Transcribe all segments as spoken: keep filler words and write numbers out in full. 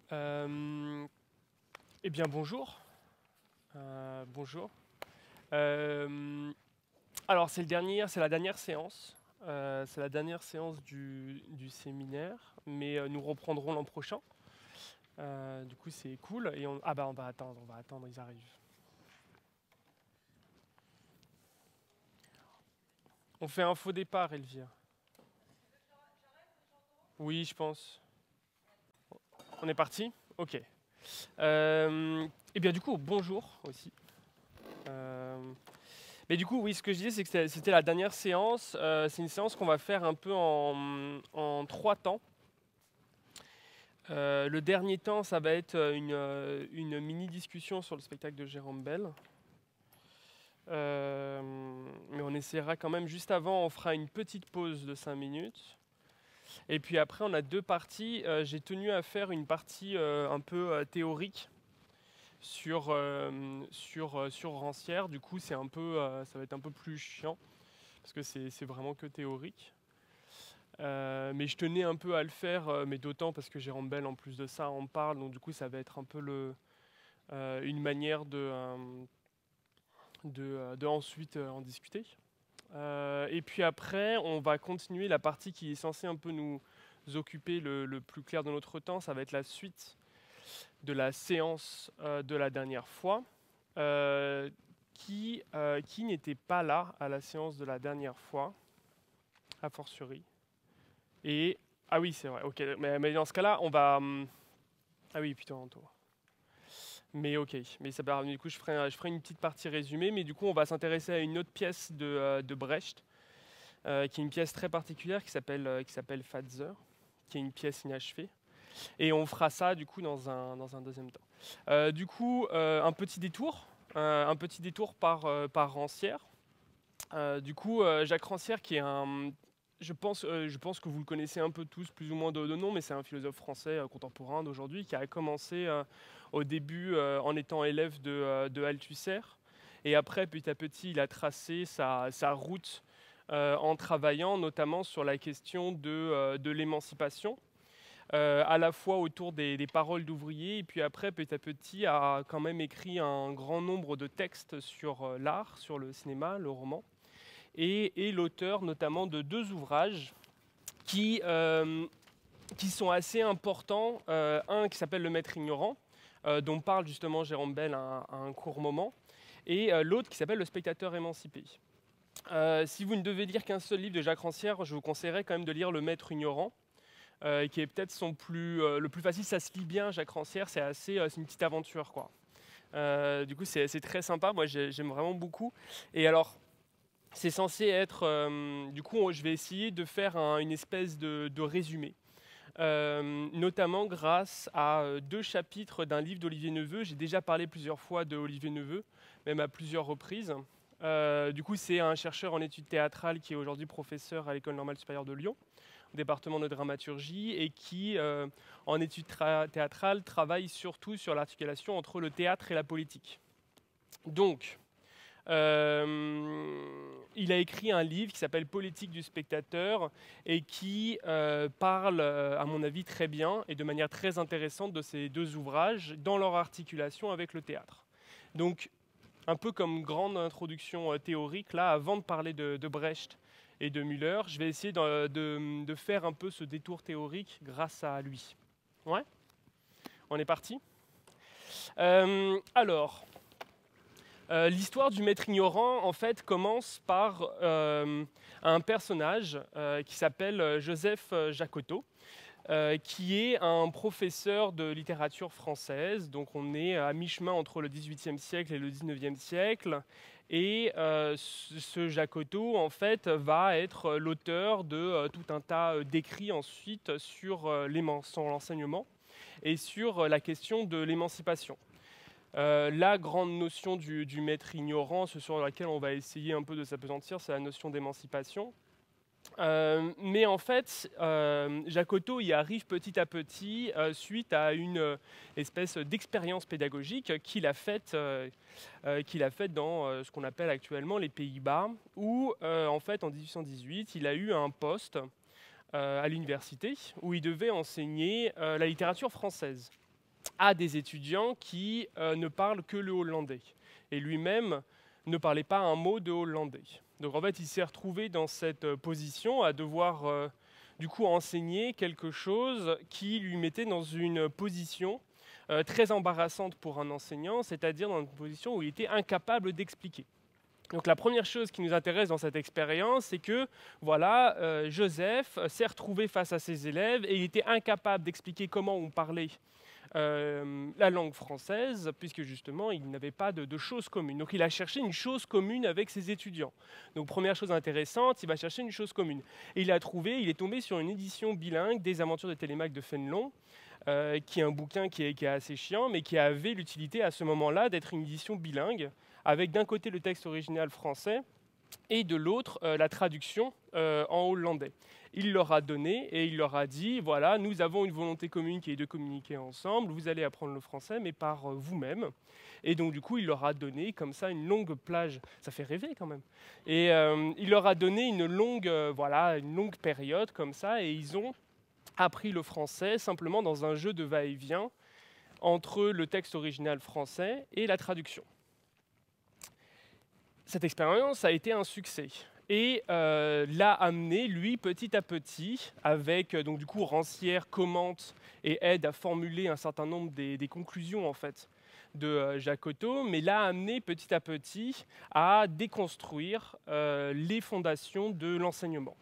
Euh, eh bien, bonjour. Euh, bonjour. Euh, alors, c'est le dernier, c'est la dernière séance. Euh, c'est la dernière séance du, du séminaire, mais euh, nous reprendrons l'an prochain. Euh, du coup, c'est cool. Et on, ah bah, on va attendre, on va attendre, ils arrivent. On fait un faux départ, Elvire. Oui, je pense. On est parti? Ok. Euh, eh bien, du coup, bonjour aussi. Euh, Mais du coup, oui, ce que je disais, c'est que c'était c'était la dernière séance. Euh, c'est une séance qu'on va faire un peu en, en trois temps. Euh, le dernier temps, ça va être une, euh, une mini-discussion sur le spectacle de Jérôme Bel. Euh, mais on essaiera quand même, juste avant, on fera une petite pause de cinq minutes. Et puis après, on a deux parties. Euh, J'ai tenu à faire une partie euh, un peu euh, théorique sur, euh, sur, euh, sur Rancière. Du coup, c'est un peu, euh, ça va être un peu plus chiant, parce que c'est c'est vraiment que théorique. Euh, mais je tenais un peu à le faire, euh, mais d'autant parce que Jérôme Bel, en plus de ça, en parle, donc du coup, ça va être un peu le, euh, une manière de, euh, de, euh, de ensuite euh, en discuter. Euh, et puis après, on va continuer la partie qui est censée un peu nous occuper le, le plus clair de notre temps. Ça va être la suite de la séance euh, de la dernière fois, euh, qui, euh, qui n'était pas là à la séance de la dernière fois, a fortiori. Et ah oui, c'est vrai. Ok, mais, mais dans ce cas-là, on va. hum, Ah oui, putain, toi. Mais ok, mais ça part. Du coup, je ferai, un- je ferai une petite partie résumée, mais du coup, on va s'intéresser à une autre pièce de, euh, de Brecht, euh, qui est une pièce très particulière qui s'appelle euh, qui s'appelle Fatzer, qui est une pièce inachevée. Et on fera ça du coup dans un dans un deuxième temps. Euh, du coup, euh, un petit détour, euh, un petit détour par euh, par Rancière. Euh, du coup, euh, Jacques Rancière, qui est un, je pense, euh, je pense que vous le connaissez un peu tous, plus ou moins de, de nom, mais c'est un philosophe français euh, contemporain d'aujourd'hui qui a commencé euh, au début euh, en étant élève de, euh, de Althusser, et après, petit à petit, il a tracé sa, sa route euh, en travaillant notamment sur la question de, euh, de l'émancipation. Euh, à la fois autour des, des paroles d'ouvriers, et puis après, petit à petit, a quand même écrit un grand nombre de textes sur euh, l'art, sur le cinéma, le roman, et est l'auteur notamment de deux ouvrages qui, euh, qui sont assez importants. Euh, un qui s'appelle Le Maître ignorant, euh, dont parle justement Jérôme Bel à, à un court moment, et euh, l'autre qui s'appelle Le Spectateur émancipé. Euh, si vous ne devez lire qu'un seul livre de Jacques Rancière, je vous conseillerais quand même de lire Le Maître ignorant, euh, qui est peut-être son plus, euh, le plus facile. Ça se lit bien, Jacques Rancière, c'est assez, euh, c'est une petite aventure, quoi. Euh, du coup, c'est c'est très sympa. Moi, j'ai- j'aime vraiment beaucoup. Et alors, c'est censé être, euh, du coup, je vais essayer de faire un- une espèce de, de résumé, euh, notamment grâce à euh, deux chapitres d'un livre d'Olivier Neveu. J'ai déjà parlé plusieurs fois de Olivier Neveu, même à plusieurs reprises. Euh, du coup, c'est un chercheur en études théâtrales qui est aujourd'hui professeur à l'École normale supérieure de Lyon, au département de dramaturgie, et qui, euh, en études théâtrales, travaille surtout sur l'articulation entre le théâtre et la politique. Donc, euh, il a écrit un livre qui s'appelle Politique du spectateur, et qui euh, parle, euh, à mon avis, très bien et de manière très intéressante de ces deux ouvrages dans leur articulation avec le théâtre. Donc, un peu comme grande introduction euh, théorique, là, avant de parler de, de Brecht et de Müller, je vais essayer de, de- de faire un peu ce détour théorique grâce à lui. Ouais, on est parti. Euh, alors, Euh, l'histoire du maître ignorant, en fait, commence par euh, un personnage euh, qui s'appelle euh, Joseph euh, Jacotot, euh, qui est un professeur de littérature française. Donc on est à mi-chemin entre le dix-huitième siècle et le dix-neuvième siècle. Et euh, ce, ce Jacotot, en fait, va être l'auteur de euh, tout un tas euh, d'écrits ensuite sur euh, l'enseignement et sur euh, la question de l'émancipation. Euh, la grande notion du, du maître ignorant, ce sur laquelle on va essayer un peu de s'apesantir, c'est la notion d'émancipation. Euh, mais en fait, euh, Jacotot y arrive petit à petit euh, suite à une euh, espèce d'expérience pédagogique qu'il a faite, euh, euh, qu'il a faite dans euh, ce qu'on appelle actuellement les Pays-Bas, où euh, en fait en dix-huit cent dix-huit, il a eu un poste euh, à l'université où il devait enseigner euh, la littérature française. à des étudiants qui euh, ne parlent que le hollandais. Et lui-même ne parlait pas un mot de hollandais. Donc en fait, il s'est retrouvé dans cette euh, position à devoir euh, du coup enseigner quelque chose qui lui mettait dans une position euh, très embarrassante pour un enseignant, c'est-à-dire dans une position où il était incapable d'expliquer. Donc la première chose qui nous intéresse dans cette expérience, c'est que voilà, euh, Joseph s'est retrouvé face à ses élèves et il était incapable d'expliquer comment on parlait euh, la langue française, puisque justement il n'avait pas de, de choses communes. Donc il a cherché une chose commune avec ses étudiants. Donc première chose intéressante, il va chercher une chose commune. Et il a trouvé, il est tombé sur une édition bilingue des Aventures de Télémaque de Fénelon, euh, qui est un bouquin qui est, qui est assez chiant, mais qui avait l'utilité à ce moment-là d'être une édition bilingue, avec d'un côté le texte original français et de l'autre euh, la traduction euh, en hollandais. Il leur a donné et il leur a dit, voilà, nous avons une volonté commune qui est de communiquer ensemble, vous allez apprendre le français, mais par euh, vous-même. Et donc du coup, il leur a donné comme ça une longue plage, ça fait rêver quand même. Et euh, il leur a donné une longue, euh, voilà, une longue période comme ça, et ils ont appris le français simplement dans un jeu de va-et-vient entre le texte original français et la traduction. Cette expérience a été un succès et euh, l'a amené, lui, petit à petit, avec donc du coup Rancière commente et aide à formuler un certain nombre des, des conclusions en fait de euh, Jacotot, mais l'a amené petit à petit à déconstruire euh, les fondations de l'enseignement.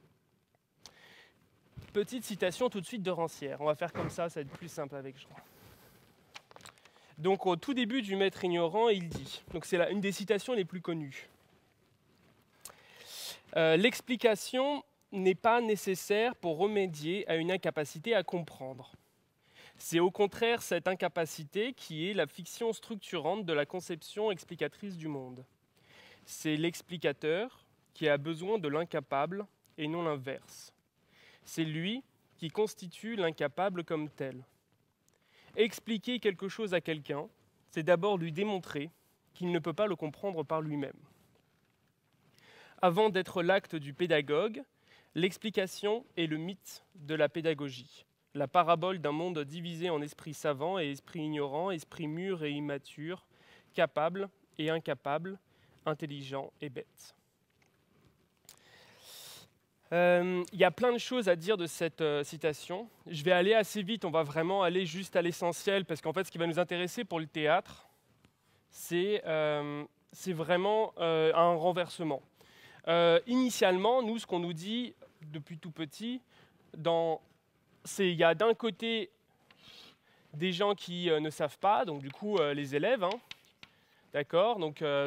Petite citation tout de suite de Rancière. On va faire comme ça, ça va être plus simple avec Jean. Donc au tout début du Maître ignorant, il dit, donc c'est une des citations les plus connues, euh, l'explication n'est pas nécessaire pour remédier à une incapacité à comprendre. C'est au contraire cette incapacité qui est la fiction structurante de la conception explicatrice du monde. C'est l'explicateur qui a besoin de l'incapable et non l'inverse. C'est lui qui constitue l'incapable comme tel. Expliquer quelque chose à quelqu'un, c'est d'abord lui démontrer qu'il ne peut pas le comprendre par lui-même. Avant d'être l'acte du pédagogue, l'explication est le mythe de la pédagogie, la parabole d'un monde divisé en esprit savant et esprit ignorant, esprit mûr et immature, capable et incapable, intelligent et bête. Il euh, y a plein de choses à dire de cette euh, citation. Je vais aller assez vite, on va vraiment aller juste à l'essentiel, parce qu'en fait, ce qui va nous intéresser pour le théâtre, c'est euh, vraiment euh, un renversement. Euh, initialement, nous, ce qu'on nous dit depuis tout petit, c'est il y a d'un côté des gens qui euh, ne savent pas, donc du coup, euh, les élèves, hein, d'accord, donc... Euh,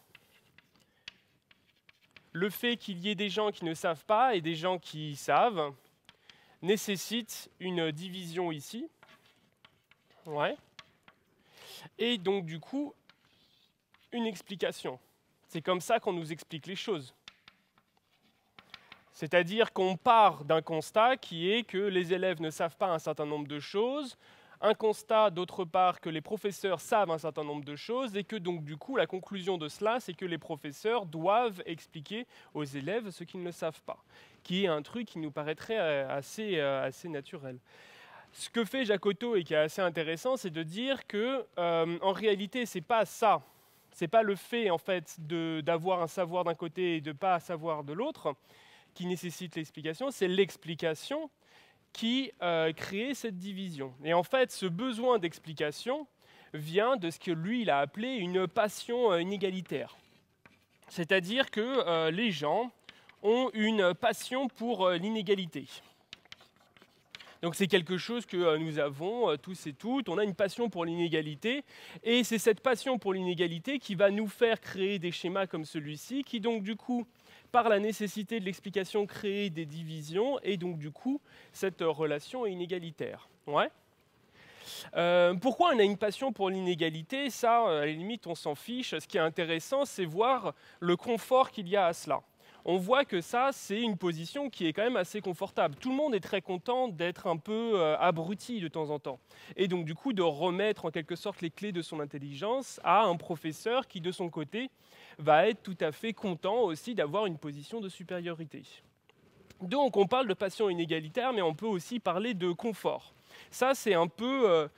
le fait qu'il y ait des gens qui ne savent pas et des gens qui savent nécessite une division ici. Ouais. Et donc, du coup, une explication. C'est comme ça qu'on nous explique les choses. C'est-à-dire qu'on part d'un constat qui est que les élèves ne savent pas un certain nombre de choses, un constat d'autre part que les professeurs savent un certain nombre de choses et que donc du coup la conclusion de cela c'est que les professeurs doivent expliquer aux élèves ce qu'ils ne savent pas, qui est un truc qui nous paraîtrait assez, assez naturel. Ce que fait Jacotot et qui est assez intéressant, c'est de dire que euh, en réalité c'est pas ça, c'est pas le fait en fait d'avoir un savoir d'un côté et de pas savoir de l'autre qui nécessite l'explication, c'est l'explication qui euh, crée cette division. Et en fait, ce besoin d'explication vient de ce que lui, il a appelé une passion euh, inégalitaire. C'est-à-dire que euh, les gens ont une passion pour euh, l'inégalité. Donc c'est quelque chose que euh, nous avons euh, tous et toutes, on a une passion pour l'inégalité, et c'est cette passion pour l'inégalité qui va nous faire créer des schémas comme celui-ci, qui donc du coup, par la nécessité de l'explication, créer des divisions, et donc du coup, cette relation est inégalitaire. Ouais. Euh, pourquoi on a une passion pour l'inégalité? Ça, à la limite, on s'en fiche. Ce qui est intéressant, c'est voir le confort qu'il y a à cela. On voit que ça, c'est une position qui est quand même assez confortable. Tout le monde est très content d'être un peu euh, abruti de temps en temps. Et donc, du coup, de remettre en quelque sorte les clés de son intelligence à un professeur qui, de son côté, va être tout à fait content aussi d'avoir une position de supériorité. Donc, on parle de passion inégalitaire, mais on peut aussi parler de confort. Ça, c'est un peu euh,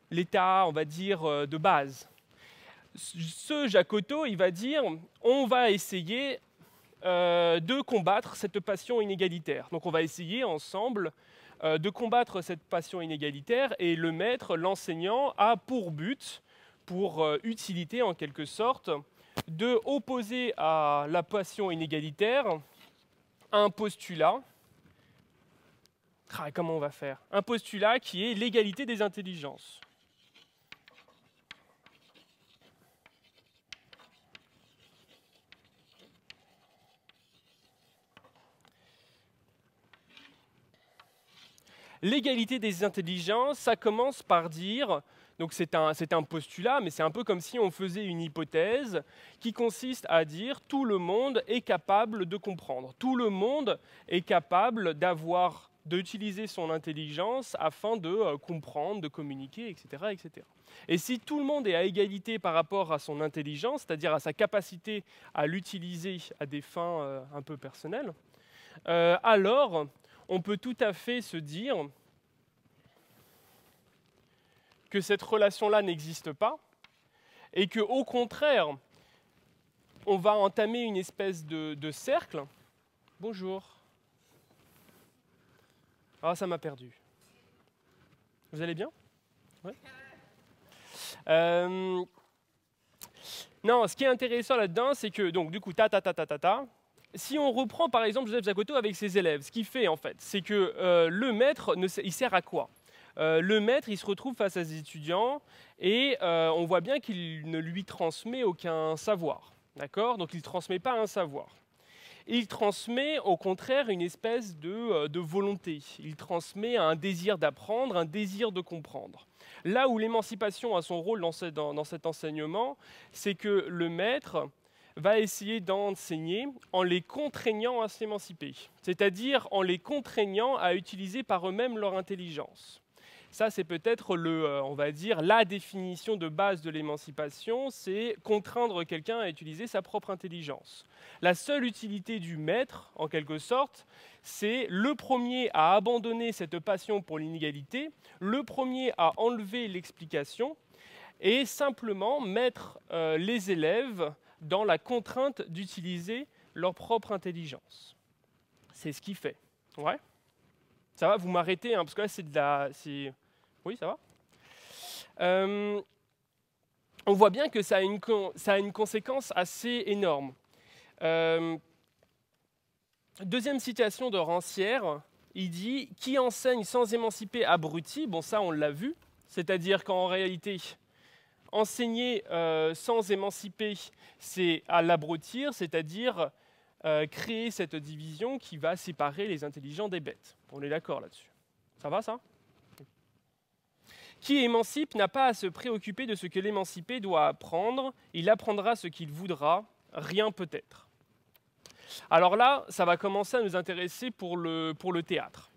l'état, on va dire, euh, de base. Ce Jacotot, il va dire, on va essayer euh, de combattre cette passion inégalitaire. Donc on va essayer ensemble euh, de combattre cette passion inégalitaire, et le maître, l'enseignant, a pour but, pour euh, utilité en quelque sorte, de opposer à la passion inégalitaire un postulat. Ah, comment on va faire? Un postulat qui est l'égalité des intelligences. L'égalité des intelligences, ça commence par dire, donc c'est un, c'est un postulat, mais c'est un peu comme si on faisait une hypothèse qui consiste à dire tout le monde est capable de comprendre. Tout le monde est capable d'avoir, d'utiliser son intelligence afin de euh, comprendre, de communiquer, et cetera, et cetera. Et si tout le monde est à égalité par rapport à son intelligence, c'est-à-dire à sa capacité à l'utiliser à des fins euh, un peu personnelles, euh, alors on peut tout à fait se dire que cette relation-là n'existe pas et qu'au contraire, on va entamer une espèce de, de cercle. Bonjour. Ah, ça m'a perdu. Vous allez bien? Ouais. Euh, non, ce qui est intéressant là-dedans, c'est que, donc, du coup, ta, ta, ta, ta, ta, ta, si on reprend par exemple Joseph Jacotot avec ses élèves, ce qu'il fait en fait, c'est que euh, le maître, ne, il sert à quoi? euh, Le maître, il se retrouve face à ses étudiants et euh, on voit bien qu'il ne lui transmet aucun savoir. D'accord? Donc il ne transmet pas un savoir. Il transmet au contraire une espèce de, euh, de volonté. Il transmet un désir d'apprendre, un désir de comprendre. Là où l'émancipation a son rôle dans, ce, dans, dans cet enseignement, c'est que le maître va essayer d'enseigner en les contraignant à s'émanciper, c'est-à-dire en les contraignant à utiliser par eux-mêmes leur intelligence. Ça, c'est peut-être le, euh, on va dire, la définition de base de l'émancipation, c'est contraindre quelqu'un à utiliser sa propre intelligence. La seule utilité du maître, en quelque sorte, c'est le premier à abandonner cette passion pour l'inégalité, le premier à enlever l'explication et simplement mettre euh, les élèves dans la contrainte d'utiliser leur propre intelligence. C'est ce qu'il fait. Ouais. Ça va, vous m'arrêtez, hein, parce que là, c'est de la... C'est... Oui, ça va euh, On voit bien que ça a une, con... ça a une conséquence assez énorme. Euh... Deuxième citation de Rancière, il dit « Qui enseigne sans émanciper abruti ?» Bon, ça, on l'a vu. C'est-à-dire qu'en réalité... Enseigner euh, sans émanciper, c'est à l'abrutir, c'est-à-dire euh, créer cette division qui va séparer les intelligents des bêtes. On est d'accord là-dessus. Ça va, ça? Qui émancipe n'a pas à se préoccuper de ce que l'émancipé doit apprendre, il apprendra ce qu'il voudra, rien peut-être. Alors là, ça va commencer à nous intéresser pour le, pour le théâtre.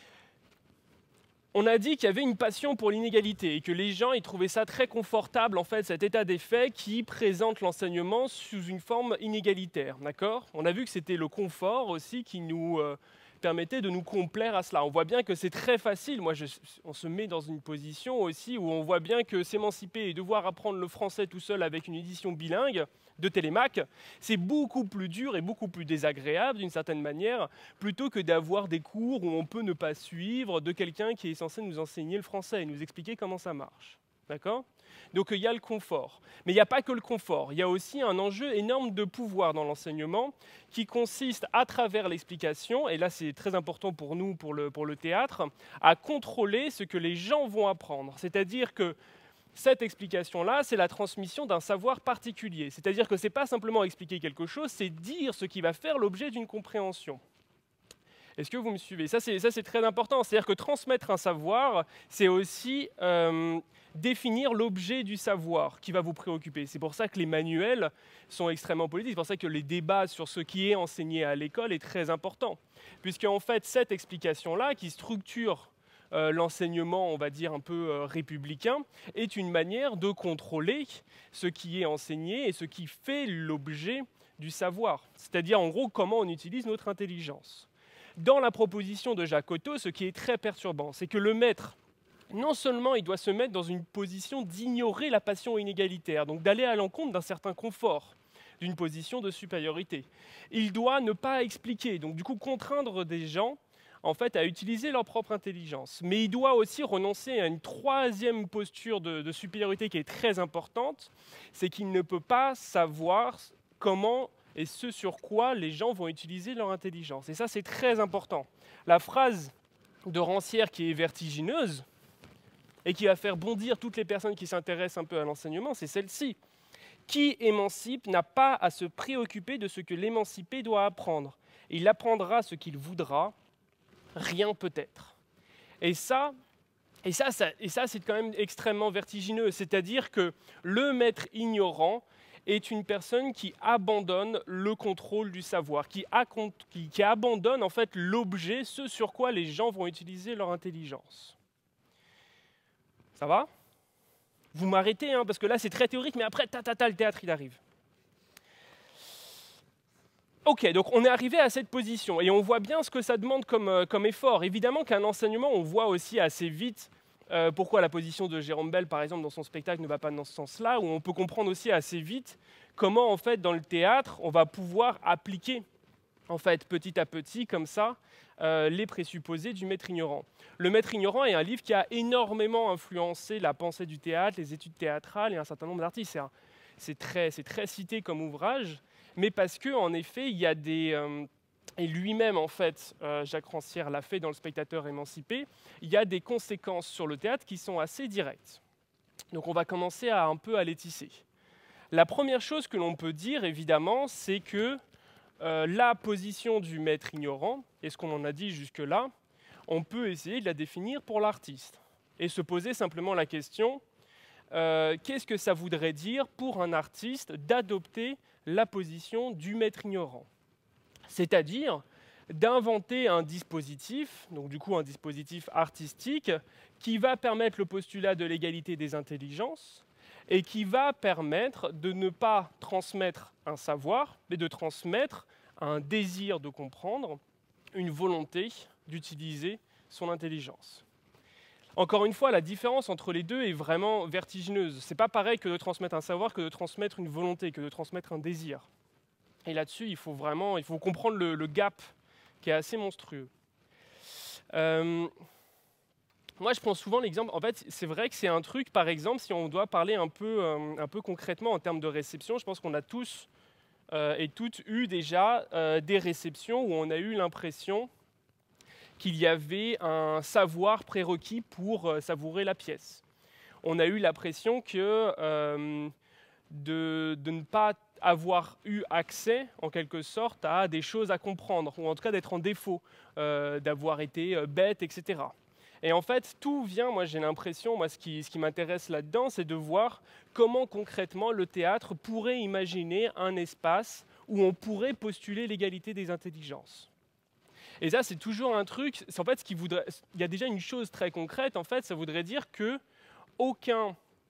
On a dit qu'il y avait une passion pour l'inégalité et que les gens ils trouvaient ça très confortable, en fait, cet état des faits qui présente l'enseignement sous une forme inégalitaire. D'accord ? On a vu que c'était le confort aussi qui nous euh, permettait de nous complaire à cela. On voit bien que c'est très facile. Moi, je, on se met dans une position aussi où on voit bien que s'émanciper et devoir apprendre le français tout seul avec une édition bilingue de Télémac, c'est beaucoup plus dur et beaucoup plus désagréable d'une certaine manière, plutôt que d'avoir des cours où on peut ne pas suivre de quelqu'un qui est censé nous enseigner le français et nous expliquer comment ça marche. D'accord ? Donc il y a le confort. Mais il n'y a pas que le confort, il y a aussi un enjeu énorme de pouvoir dans l'enseignement qui consiste à travers l'explication, et là c'est très important pour nous, pour le, pour le théâtre, à contrôler ce que les gens vont apprendre. C'est-à-dire que cette explication-là, c'est la transmission d'un savoir particulier. C'est-à-dire que ce n'est pas simplement expliquer quelque chose, c'est dire ce qui va faire l'objet d'une compréhension. Est-ce que vous me suivez ? Ça, c'est, ça, c'est très important. C'est-à-dire que transmettre un savoir, c'est aussi euh, définir l'objet du savoir qui va vous préoccuper. C'est pour ça que les manuels sont extrêmement politiques. C'est pour ça que les débats sur ce qui est enseigné à l'école est très important. Puisque, en fait, cette explication-là, qui structure Euh, l'enseignement, on va dire, un peu euh, républicain, est une manière de contrôler ce qui est enseigné et ce qui fait l'objet du savoir. C'est-à-dire, en gros, comment on utilise notre intelligence. Dans la proposition de Jacotot, ce qui est très perturbant, c'est que le maître non seulement il doit se mettre dans une position d'ignorer la passion inégalitaire, donc d'aller à l'encontre d'un certain confort, d'une position de supériorité. Il doit ne pas expliquer, donc du coup contraindre des gens en fait, à utiliser leur propre intelligence. Mais il doit aussi renoncer à une troisième posture de, de supériorité qui est très importante, c'est qu'il ne peut pas savoir comment et ce sur quoi les gens vont utiliser leur intelligence. Et ça, c'est très important. La phrase de Rancière qui est vertigineuse et qui va faire bondir toutes les personnes qui s'intéressent un peu à l'enseignement, c'est celle-ci. Qui émancipe n'a pas à se préoccuper de ce que l'émancipé doit apprendre. Il apprendra ce qu'il voudra, rien peut-être. Et ça, et ça, ça, et ça c'est quand même extrêmement vertigineux. C'est-à-dire que le maître ignorant est une personne qui abandonne le contrôle du savoir, qui, a, qui, qui abandonne en fait l'objet, ce sur quoi les gens vont utiliser leur intelligence. Ça va ? Vous m'arrêtez, hein, parce que là c'est très théorique, mais après, ta, ta, ta, le théâtre il arrive. Ok, donc on est arrivé à cette position et on voit bien ce que ça demande comme, euh, comme effort. Évidemment qu'un enseignement, on voit aussi assez vite euh, pourquoi la position de Jérôme Bel, par exemple, dans son spectacle ne va pas dans ce sens-là, où on peut comprendre aussi assez vite comment, en fait, dans le théâtre, on va pouvoir appliquer, en fait, petit à petit, comme ça, euh, les présupposés du maître ignorant. Le maître ignorant est un livre qui a énormément influencé la pensée du théâtre, les études théâtrales et un certain nombre d'artistes. C'est, un, c'est, très, c'est très cité comme ouvrage. Mais parce qu'en effet, il y a des... Euh, et lui-même, en fait, euh, Jacques Rancière l'a fait dans Le Spectateur émancipé, il y a des conséquences sur le théâtre qui sont assez directes. Donc on va commencer à un peu à les tisser. La première chose que l'on peut dire, évidemment, c'est que euh, la position du maître ignorant, et ce qu'on en a dit jusque-là, on peut essayer de la définir pour l'artiste. Et se poser simplement la question, euh, qu'est-ce que ça voudrait dire pour un artiste d'adopter la position du maître ignorant, c'est-à-dire d'inventer un dispositif, donc du coup un dispositif artistique, qui va permettre le postulat de l'égalité des intelligences et qui va permettre de ne pas transmettre un savoir, mais de transmettre un désir de comprendre, une volonté d'utiliser son intelligence. Encore une fois, la différence entre les deux est vraiment vertigineuse. Ce n'est pas pareil que de transmettre un savoir que de transmettre une volonté, que de transmettre un désir. Et là-dessus, il faut vraiment il faut comprendre le, le gap qui est assez monstrueux. Euh, moi, je prends souvent l'exemple, en fait, c'est vrai que c'est un truc, par exemple, si on doit parler un peu, euh, un peu concrètement en termes de réception, je pense qu'on a tous euh, et toutes eu déjà euh, des réceptions où on a eu l'impression qu'il y avait un savoir prérequis pour euh, savourer la pièce. On a eu l'impression que euh, de, de ne pas avoir eu accès, en quelque sorte, à des choses à comprendre, ou en tout cas d'être en défaut, euh, d'avoir été euh, bête, et cetera. Et en fait, tout vient, moi j'ai l'impression, moi ce qui, ce qui m'intéresse là-dedans, c'est de voir comment concrètement le théâtre pourrait imaginer un espace où on pourrait postuler l'égalité des intelligences. Et ça, c'est toujours un truc, c'est en fait ce qui voudrait, il y a déjà une chose très concrète, en fait, ça voudrait dire que aucun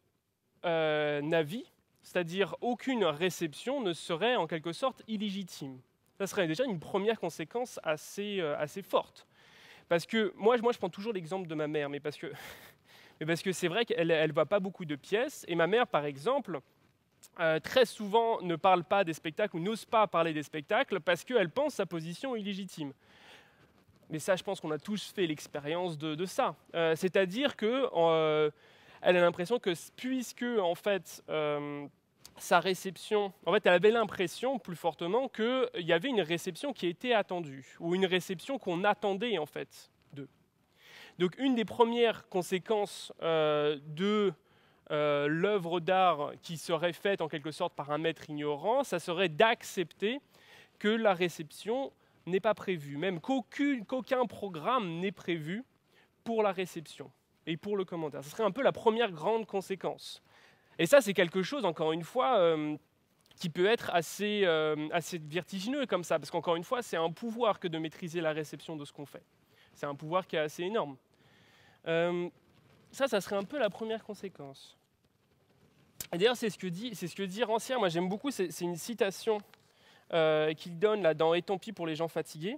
euh, avis, c'est-à-dire aucune réception ne serait en quelque sorte illégitime. Ça serait déjà une première conséquence assez, euh, assez forte. Parce que moi, moi, je prends toujours l'exemple de ma mère, mais parce que, mais parce que c'est vrai qu'elle ne voit pas beaucoup de pièces, et ma mère, par exemple, Euh, très souvent ne parle pas des spectacles ou n'ose pas parler des spectacles parce qu'elle pense sa position illégitime. Mais ça, je pense qu'on a tous fait l'expérience de, de ça. Euh, c'est-à-dire qu'elle euh, a l'impression que puisque en fait, euh, sa réception, en fait, elle avait l'impression plus fortement qu'il y avait une réception qui était attendue ou une réception qu'on attendait en fait d'eux. Donc, une des premières conséquences euh, de euh, l'œuvre d'art qui serait faite en quelque sorte par un maître ignorant, ça serait d'accepter que la réception n'est pas prévu, même qu'aucun, qu'aucun programme n'est prévu pour la réception et pour le commentaire. Ce serait un peu la première grande conséquence. Et ça, c'est quelque chose, encore une fois, euh, qui peut être assez, euh, assez vertigineux comme ça, parce qu'encore une fois, c'est un pouvoir que de maîtriser la réception de ce qu'on fait. C'est un pouvoir qui est assez énorme. Euh, ça, ça serait un peu la première conséquence. Et d'ailleurs, c'est ce que dit, c'est ce que dit Rancière. Moi, j'aime beaucoup, c'est, c'est une citation Euh, qu'il donne là, dans « Et tant pis pour les gens fatigués »,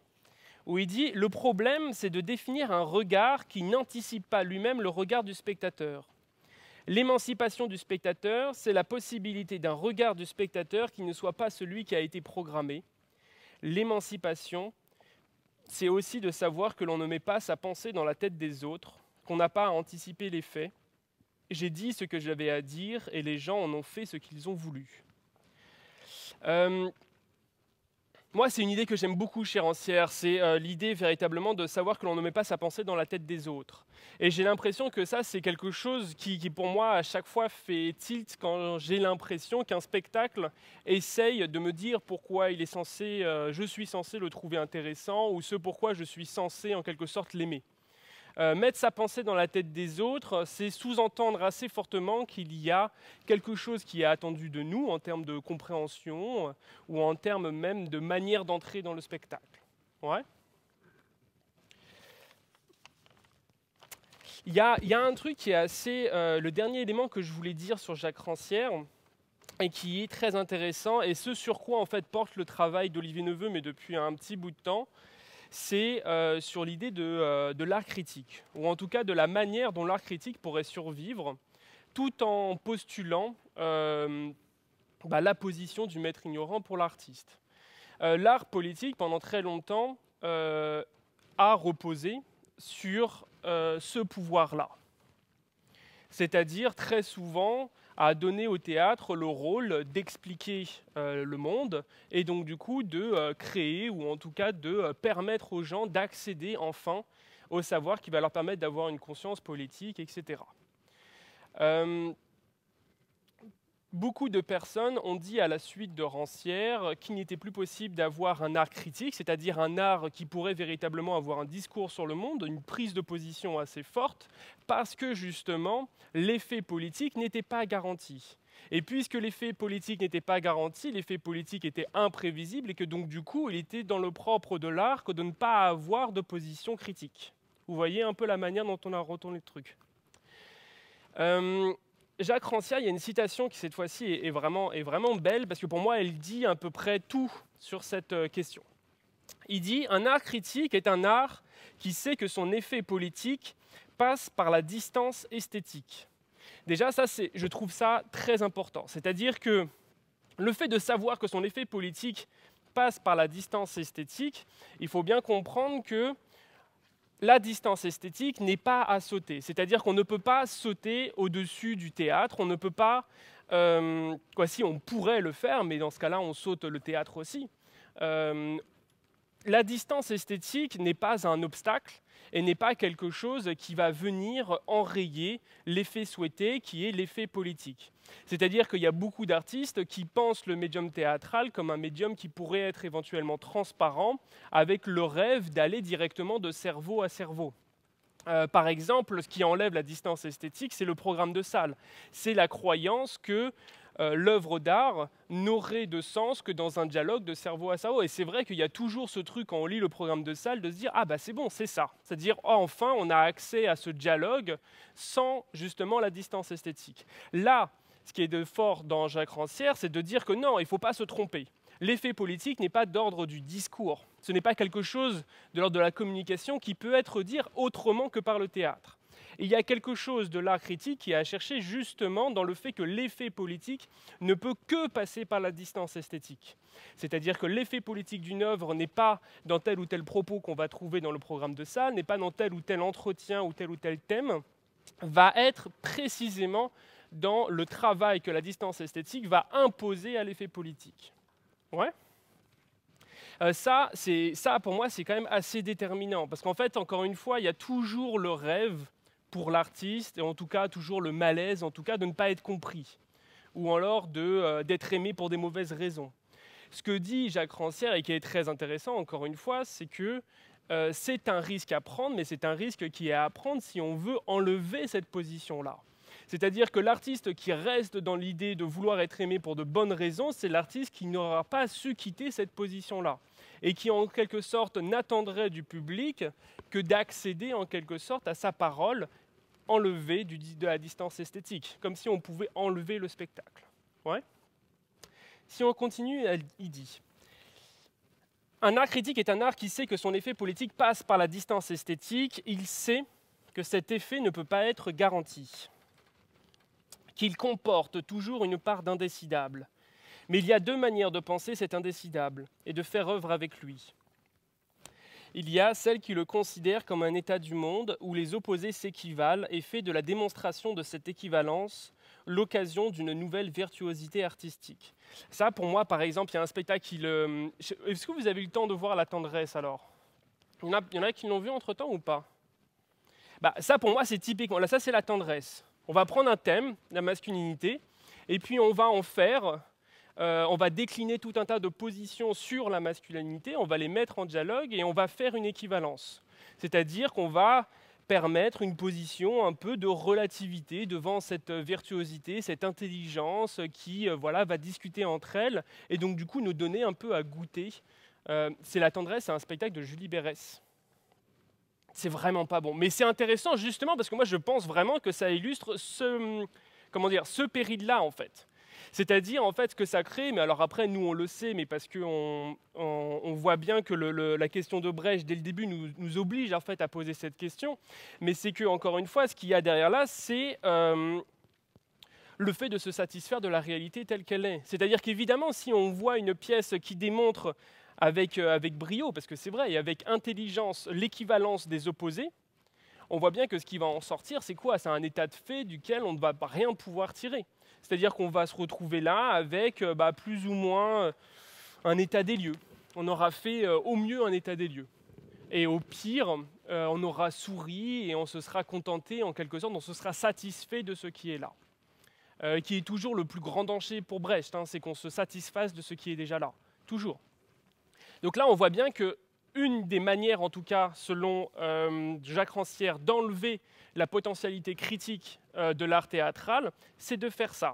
où il dit « Le problème, c'est de définir un regard qui n'anticipe pas lui-même le regard du spectateur. L'émancipation du spectateur, c'est la possibilité d'un regard du spectateur qui ne soit pas celui qui a été programmé. L'émancipation, c'est aussi de savoir que l'on ne met pas sa pensée dans la tête des autres, qu'on n'a pas à anticiper les faits. J'ai dit ce que j'avais à dire et les gens en ont fait ce qu'ils ont voulu. Euh, » Moi, c'est une idée que j'aime beaucoup chez Rancière, c'est euh, l'idée véritablement de savoir que l'on ne met pas sa pensée dans la tête des autres. Et j'ai l'impression que ça, c'est quelque chose qui, qui, pour moi, à chaque fois fait tilt quand j'ai l'impression qu'un spectacle essaye de me dire pourquoi il est censé, euh, je suis censé le trouver intéressant ou ce pourquoi je suis censé, en quelque sorte, l'aimer. Euh, mettre sa pensée dans la tête des autres, c'est sous-entendre assez fortement qu'il y a quelque chose qui est attendu de nous en termes de compréhension ou en termes même de manière d'entrer dans le spectacle. Ouais. Il y a, il y a un truc qui est assez... Euh, le dernier élément que je voulais dire sur Jacques Rancière, et qui est très intéressant, et ce sur quoi en fait porte le travail d'Olivier Neveu, mais depuis un petit bout de temps, c'est euh, sur l'idée de, euh, de l'art critique, ou en tout cas de la manière dont l'art critique pourrait survivre, tout en postulant euh, bah, la position du maître ignorant pour l'artiste. Euh, l'art politique, pendant très longtemps, euh, a reposé sur euh, ce pouvoir-là. C'est-à-dire, très souvent, a donné au théâtre le rôle d'expliquer euh, le monde et donc du coup de euh, créer ou en tout cas de euh, permettre aux gens d'accéder enfin au savoir qui va leur permettre d'avoir une conscience politique, et cetera. Euh, Beaucoup de personnes ont dit à la suite de Rancière qu'il n'était plus possible d'avoir un art critique, c'est-à-dire un art qui pourrait véritablement avoir un discours sur le monde, une prise de position assez forte, parce que justement, l'effet politique n'était pas garanti. Et puisque l'effet politique n'était pas garanti, l'effet politique était imprévisible et que donc du coup, il était dans le propre de l'art que de ne pas avoir de position critique. Vous voyez un peu la manière dont on a retourné le truc. Euh, Jacques Rancière, il y a une citation qui cette fois-ci est, est, vraiment, est vraiment belle, parce que pour moi, elle dit à peu près tout sur cette euh, question. Il dit « Un art critique est un art qui sait que son effet politique passe par la distance esthétique. » Déjà, ça, c'est, je trouve ça très important. C'est-à-dire que le fait de savoir que son effet politique passe par la distance esthétique, il faut bien comprendre que la distance esthétique n'est pas à sauter. C'est-à-dire qu'on ne peut pas sauter au-dessus du théâtre, on ne peut pas... Euh, quoi, si, on pourrait le faire, mais dans ce cas-là, on saute le théâtre aussi. Euh, la distance esthétique n'est pas un obstacle et n'est pas quelque chose qui va venir enrayer l'effet souhaité, qui est l'effet politique. C'est-à-dire qu'il y a beaucoup d'artistes qui pensent le médium théâtral comme un médium qui pourrait être éventuellement transparent, avec le rêve d'aller directement de cerveau à cerveau. Euh, par exemple, ce qui enlève la distance esthétique, c'est le programme de salle. C'est la croyance que euh, l'œuvre d'art n'aurait de sens que dans un dialogue de cerveau à cerveau. Et c'est vrai qu'il y a toujours ce truc, quand on lit le programme de salle, de se dire « Ah bah c'est bon, c'est ça ». C'est-à-dire oh, « Enfin, on a accès à ce dialogue sans justement la distance esthétique ». Là, ce qui est de fort dans Jacques Rancière, c'est de dire que non, il ne faut pas se tromper. L'effet politique n'est pas d'ordre du discours. Ce n'est pas quelque chose de l'ordre de la communication qui peut être dit autrement que par le théâtre. Et il y a quelque chose de l'art critique qui est à chercher justement dans le fait que l'effet politique ne peut que passer par la distance esthétique. C'est-à-dire que l'effet politique d'une œuvre n'est pas dans tel ou tel propos qu'on va trouver dans le programme de salle, n'est pas dans tel ou tel entretien ou tel ou tel thème, va être précisément dans le travail que la distance esthétique va imposer à l'effet politique. Ouais. Euh, ça, c'est, ça, pour moi, c'est quand même assez déterminant. Parce qu'en fait, encore une fois, il y a toujours le rêve pour l'artiste, et en tout cas, toujours le malaise, en tout cas, de ne pas être compris. Ou alors de, euh, d'être aimé pour des mauvaises raisons. Ce que dit Jacques Rancière, et qui est très intéressant, encore une fois, c'est que euh, c'est un risque à prendre, mais c'est un risque qui est à prendre si on veut enlever cette position-là. C'est-à-dire que l'artiste qui reste dans l'idée de vouloir être aimé pour de bonnes raisons, c'est l'artiste qui n'aura pas su quitter cette position-là et qui, en quelque sorte, n'attendrait du public que d'accéder, en quelque sorte, à sa parole enlevée du, de la distance esthétique, comme si on pouvait enlever le spectacle. Ouais. Si on continue, il dit Un art critique est un art qui sait que son effet politique passe par la distance esthétique. Il sait que cet effet ne peut pas être garanti, qu'il comporte toujours une part d'indécidable. Mais il y a deux manières de penser cet indécidable et de faire œuvre avec lui. Il y a celle qui le considère comme un état du monde où les opposés s'équivalent et fait de la démonstration de cette équivalence l'occasion d'une nouvelle virtuosité artistique. Ça, pour moi, par exemple, il y a un spectacle qui le... Est-ce que vous avez eu le temps de voir La Tendresse, alors ? Il y en a, il y en a qui l'ont vu entre-temps ou pas ? Bah, ça, pour moi, c'est typiquement... Là, ça, c'est La Tendresse. On va prendre un thème, la masculinité, et puis on va en faire... Euh, on va décliner tout un tas de positions sur la masculinité, on va les mettre en dialogue et on va faire une équivalence. C'est-à-dire qu'on va permettre une position un peu de relativité devant cette virtuosité, cette intelligence qui euh, voilà, va discuter entre elles et donc du coup nous donner un peu à goûter. Euh, c'est La Tendresse, c'est un spectacle de Julie Berès. C'est vraiment pas bon. Mais c'est intéressant justement parce que moi je pense vraiment que ça illustre ce, comment dire, ce péril-là en fait. C'est-à-dire, en fait, ce que ça crée, mais alors après, nous, on le sait, mais parce qu'on on, on voit bien que le, le, la question de Brecht, dès le début, nous, nous oblige en fait, à poser cette question. Mais c'est que, encore une fois, ce qu'il y a derrière là, c'est euh, le fait de se satisfaire de la réalité telle qu'elle est. C'est-à-dire qu'évidemment, si on voit une pièce qui démontre avec, euh, avec brio, parce que c'est vrai, et avec intelligence, l'équivalence des opposés, on voit bien que ce qui va en sortir, c'est quoi ? C'est un état de fait duquel on ne va rien pouvoir tirer. C'est-à-dire qu'on va se retrouver là avec euh, bah, plus ou moins euh, un état des lieux. On aura fait euh, au mieux un état des lieux. Et au pire, euh, on aura souri et on se sera contenté en quelque sorte, on se sera satisfait de ce qui est là. Euh, qui est toujours le plus grand danger pour Brecht, hein, c'est qu'on se satisfasse de ce qui est déjà là. Toujours. Donc là, on voit bien que une des manières, en tout cas, selon euh, Jacques Rancière, d'enlever la potentialité critique euh, de l'art théâtral, c'est de faire ça.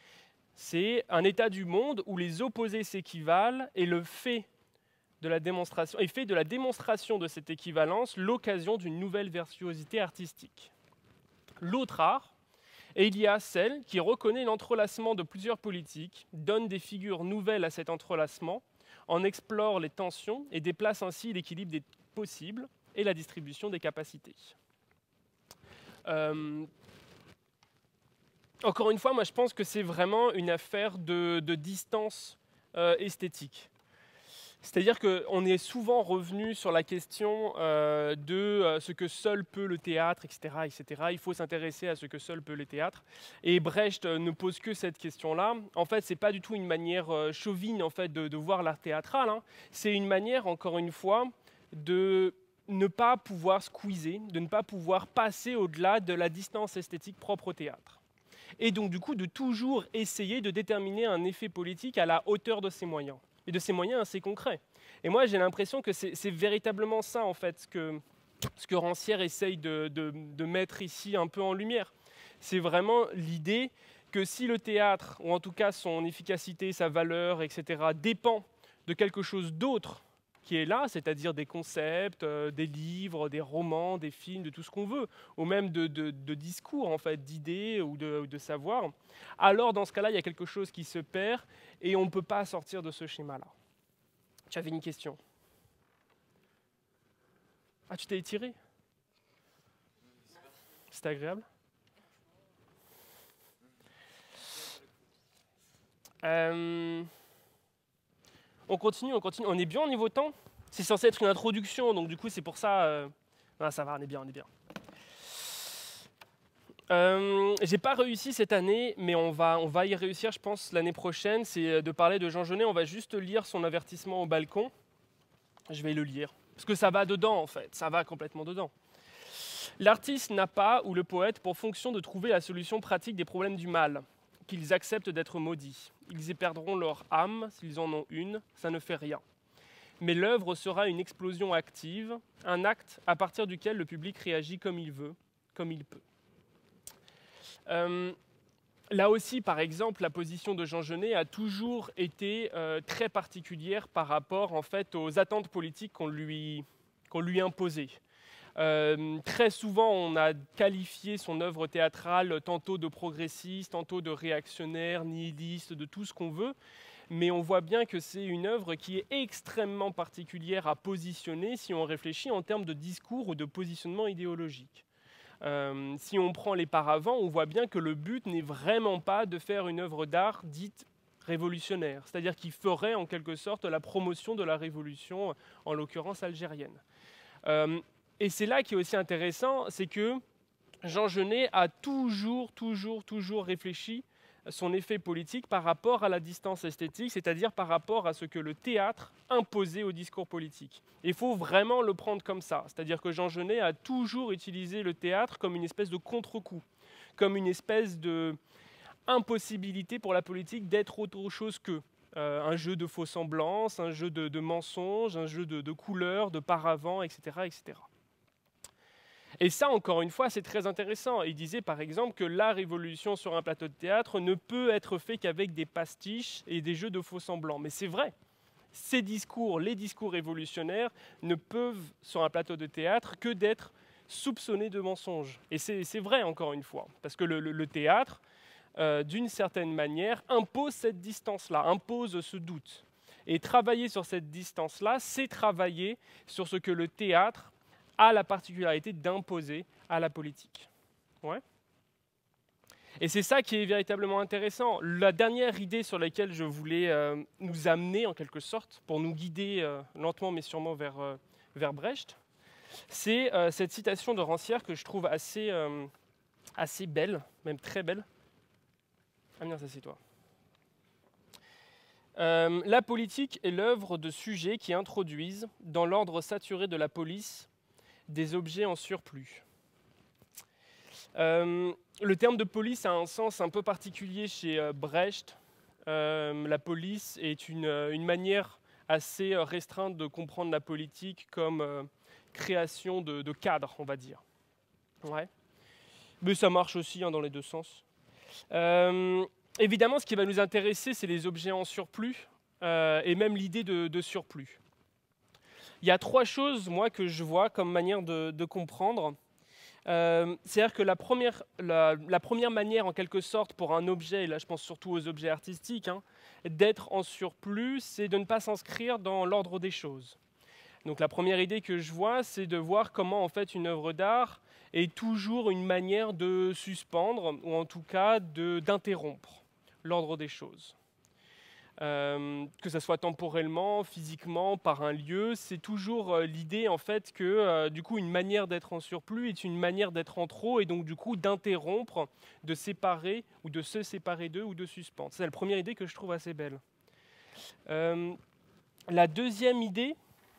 C'est un état du monde où les opposés s'équivalent et le fait de la démonstration, et fait de la démonstration de cette équivalence l'occasion d'une nouvelle virtuosité artistique. L'autre art, et il y a celle qui reconnaît l'entrelacement de plusieurs politiques, donne des figures nouvelles à cet entrelacement, en explore les tensions et déplace ainsi l'équilibre des possibles et la distribution des capacités. Euh, encore une fois, moi je pense que c'est vraiment une affaire de, de distance euh, esthétique. C'est-à-dire qu'on est souvent revenu sur la question euh, de euh, ce que seul peut le théâtre, et cetera, et cetera. Il faut s'intéresser à ce que seul peut le théâtre. Et Brecht euh, ne pose que cette question-là. En fait, ce n'est pas du tout une manière euh, chauvine en fait, de, de voir l'art théâtral. Hein. C'est une manière, encore une fois, de ne pas pouvoir squeezer, de ne pas pouvoir passer au-delà de la distance esthétique propre au théâtre. Et donc, du coup, de toujours essayer de déterminer un effet politique à la hauteur de ses moyens. Et de ces moyens assez concrets. Et moi, j'ai l'impression que c'est, c'est véritablement ça, en fait, ce que, ce que Rancière essaye de, de, de mettre ici un peu en lumière. C'est vraiment l'idée que si le théâtre, ou en tout cas son efficacité, sa valeur, et cetera, dépend de quelque chose d'autre qui est là, c'est-à-dire des concepts, euh, des livres, des romans, des films, de tout ce qu'on veut, ou même de, de, de discours, en fait, d'idées ou de, ou de savoir, alors dans ce cas-là, il y a quelque chose qui se perd et on ne peut pas sortir de ce schéma-là. Tu avais une question. Ah, tu t'es étiré ? C'était agréable ? euh... On continue, on continue. On est bien au niveau temps ? C'est censé être une introduction, donc du coup, c'est pour ça... Euh... Ah, ça va, on est bien, on est bien. Euh, j'ai pas réussi cette année, mais on va, on va y réussir, je pense, l'année prochaine. C'est de parler de Jean Genet. On va juste lire son avertissement au balcon. Je vais le lire, parce que ça va dedans, en fait. Ça va complètement dedans. L'artiste n'a pas, ou le poète, pour fonction de trouver la solution pratique des problèmes du mal, qu'ils acceptent d'être maudits. Ils y perdront leur âme, s'ils en ont une, ça ne fait rien. Mais l'œuvre sera une explosion active, un acte à partir duquel le public réagit comme il veut, comme il peut. Euh, là aussi, par exemple, la position de Jean Genet a toujours été euh, très particulière par rapport en fait, aux attentes politiques qu'on lui, qu'on lui imposait. Euh, très souvent, on a qualifié son œuvre théâtrale tantôt de progressiste, tantôt de réactionnaire, nihiliste, de tout ce qu'on veut. mais on voit bien que c'est une œuvre qui est extrêmement particulière à positionner si on réfléchit en termes de discours ou de positionnement idéologique. Euh, si on prend les paravents, on voit bien que le but n'est vraiment pas de faire une œuvre d'art dite révolutionnaire, c'est-à-dire qui ferait en quelque sorte la promotion de la révolution, en l'occurrence algérienne. Euh, et c'est là qui est aussi intéressant, c'est que Jean Genet a toujours, toujours, toujours réfléchi son effet politique par rapport à la distance esthétique, c'est-à-dire par rapport à ce que le théâtre imposait au discours politique. Il faut vraiment le prendre comme ça, c'est-à-dire que Jean Genet a toujours utilisé le théâtre comme une espèce de contre-coup, comme une espèce de impossibilité pour la politique d'être autre chose que euh, un jeu de faux-semblances, un jeu de, de mensonges, un jeu de, de couleurs, de paravents, et cetera, et cetera. Et ça, encore une fois, c'est très intéressant. Il disait par exemple que la révolution sur un plateau de théâtre ne peut être faite qu'avec des pastiches et des jeux de faux-semblants. Mais c'est vrai, ces discours, les discours révolutionnaires, ne peuvent, sur un plateau de théâtre, que d'être soupçonnés de mensonges. Et c'est vrai, encore une fois, parce que le, le, le théâtre, euh, d'une certaine manière, impose cette distance-là, impose ce doute. Et travailler sur cette distance-là, c'est travailler sur ce que le théâtre a la particularité d'imposer à la politique. Ouais. Et c'est ça qui est véritablement intéressant. La dernière idée sur laquelle je voulais euh, nous amener, en quelque sorte, pour nous guider euh, lentement mais sûrement vers, euh, vers Brecht, c'est euh, cette citation de Rancière que je trouve assez, euh, assez belle, même très belle. Ah bien, ça c'est toi. Euh, la politique est l'œuvre de sujets qui introduisent, dans l'ordre saturé de la police, des objets en surplus. Euh, le terme de police a un sens un peu particulier chez euh, Brecht. Euh, la police est une, une manière assez restreinte de comprendre la politique comme euh, création de, de cadres, on va dire. Ouais. Mais ça marche aussi hein, dans les deux sens. Euh, évidemment, ce qui va nous intéresser, c'est les objets en surplus euh, et même l'idée de, de surplus. Il y a trois choses, moi, que je vois comme manière de, de comprendre. Euh, C'est-à-dire que la première, la, la première manière, en quelque sorte, pour un objet, et là je pense surtout aux objets artistiques, hein, d'être en surplus, c'est de ne pas s'inscrire dans l'ordre des choses. Donc la première idée que je vois, c'est de voir comment, en fait, une œuvre d'art est toujours une manière de suspendre, ou en tout cas d'interrompre l'ordre des choses. Euh, que ce soit temporellement, physiquement, par un lieu, c'est toujours euh, l'idée en fait que euh, du coup une manière d'être en surplus est une manière d'être en trop et donc du coup d'interrompre, de séparer ou de se séparer d'eux ou de suspendre. C'est la première idée que je trouve assez belle. Euh, la deuxième idée,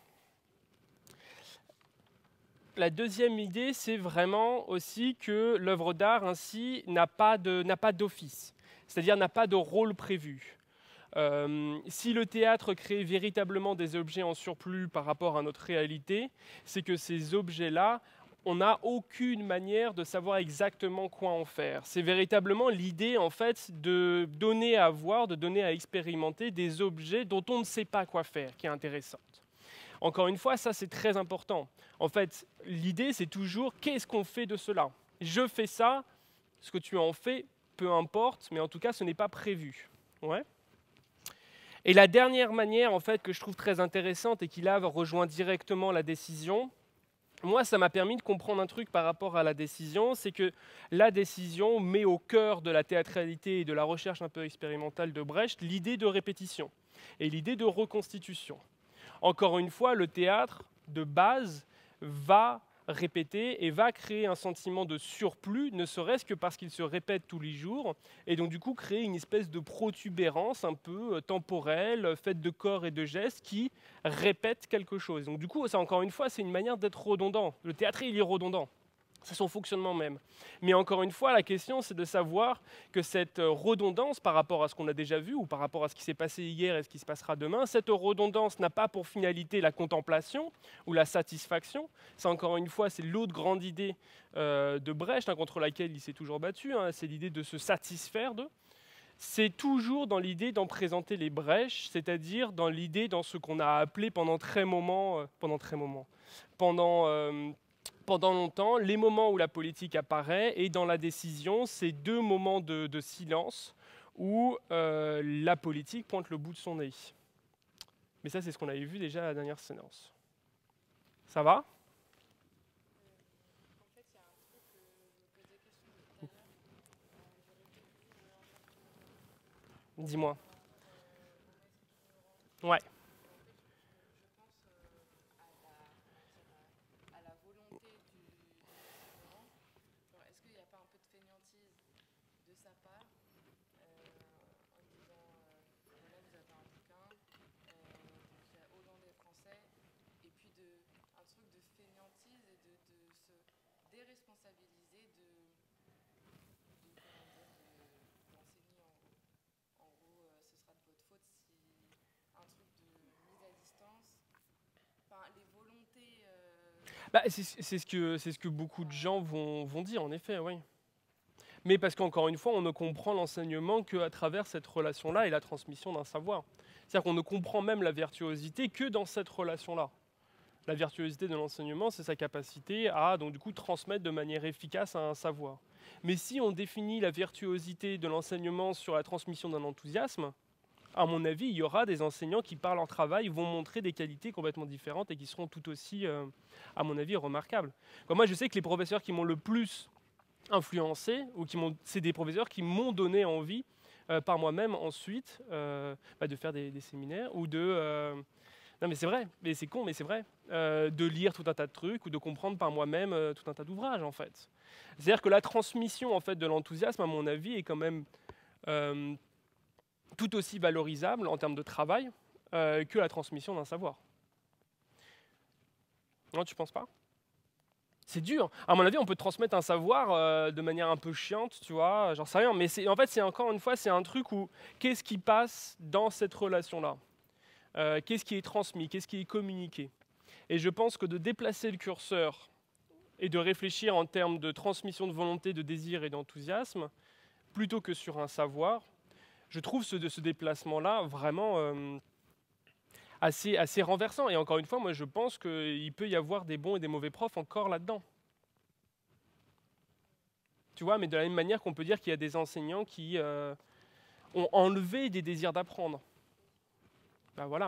la deuxième idée, c'est vraiment aussi que l'œuvre d'art ainsi n'a pas de, n'a pas d'office, c'est-à-dire n'a pas de rôle prévu. Euh, si le théâtre crée véritablement des objets en surplus par rapport à notre réalité, c'est que ces objets-là, on n'a aucune manière de savoir exactement quoi en faire. C'est véritablement l'idée en fait de donner à voir, de donner à expérimenter des objets dont on ne sait pas quoi faire, qui est intéressante. Encore une fois, ça c'est très important. En fait, l'idée c'est toujours qu'est-ce qu'on fait de cela? Je fais ça, ce que tu en fais, peu importe, mais en tout cas ce n'est pas prévu. Ouais. Et la dernière manière en fait, que je trouve très intéressante et qui là rejoint directement la décision, moi ça m'a permis de comprendre un truc par rapport à la décision, c'est que la décision met au cœur de la théâtralité et de la recherche un peu expérimentale de Brecht l'idée de répétition et l'idée de reconstitution. Encore une fois, le théâtre de base va répéter et va créer un sentiment de surplus, ne serait-ce que parce qu'il se répète tous les jours, et donc du coup créer une espèce de protubérance un peu temporelle, faite de corps et de gestes, qui répète quelque chose. Donc du coup, ça encore une fois, c'est une manière d'être redondant. Le théâtre, il est redondant. C'est son fonctionnement même. Mais encore une fois, la question, c'est de savoir que cette redondance par rapport à ce qu'on a déjà vu ou par rapport à ce qui s'est passé hier et ce qui se passera demain, cette redondance n'a pas pour finalité la contemplation ou la satisfaction. Ça, encore une fois, c'est l'autre grande idée euh, de Brecht, hein, contre laquelle il s'est toujours battu, hein, c'est l'idée de se satisfaire d'eux. C'est toujours dans l'idée d'en présenter les brèches, c'est-à-dire dans l'idée, dans ce qu'on a appelé pendant très moment, euh, pendant très moment, pendant... Euh, Pendant longtemps, les moments où la politique apparaît et dans la décision, ces deux moments de, de silence où euh, la politique pointe le bout de son nez. Mais ça, c'est ce qu'on avait vu déjà à la dernière séance. Ça va ? Dis-moi. Ouais. Bah, c'est c'est ce que c'est ce que beaucoup de gens vont, vont dire, en effet, oui. Mais parce qu'encore une fois, on ne comprend l'enseignement qu'à travers cette relation-là et la transmission d'un savoir. C'est-à-dire qu'on ne comprend même la virtuosité que dans cette relation-là. La virtuosité de l'enseignement, c'est sa capacité à, donc du coup, transmettre de manière efficace un savoir. Mais si on définit la virtuosité de l'enseignement sur la transmission d'un enthousiasme, à mon avis, il y aura des enseignants qui, par leur travail, vont montrer des qualités complètement différentes et qui seront tout aussi, euh, à mon avis, remarquables. Bon, moi, je sais que les professeurs qui m'ont le plus influencé, ou qui m'ont, c'est des professeurs qui m'ont donné envie, euh, par moi-même ensuite, euh, bah, de faire des, des séminaires, ou de... Euh, non mais c'est vrai, mais c'est con, mais c'est vrai, euh, de lire tout un tas de trucs, ou de comprendre par moi-même euh, tout un tas d'ouvrages, en fait. C'est-à-dire que la transmission, en fait, de l'enthousiasme, à mon avis, est quand même... Euh, tout aussi valorisable en termes de travail euh, que la transmission d'un savoir. Non, tu penses pas ? C'est dur. À mon avis, on peut transmettre un savoir euh, de manière un peu chiante, tu vois, j'en sais rien. Mais c'est, en fait, c'est encore une fois, c'est un truc où qu'est-ce qui passe dans cette relation-là ? euh, Qu'est-ce qui est transmis ? Qu'est-ce qui est communiqué ? Et je pense que de déplacer le curseur et de réfléchir en termes de transmission de volonté, de désir et d'enthousiasme, plutôt que sur un savoir, je trouve ce, ce déplacement-là vraiment euh, assez, assez renversant. Et encore une fois, moi, je pense qu'il peut y avoir des bons et des mauvais profs encore là-dedans. Tu vois, mais de la même manière qu'on peut dire qu'il y a des enseignants qui euh, ont enlevé des désirs d'apprendre. Ben voilà.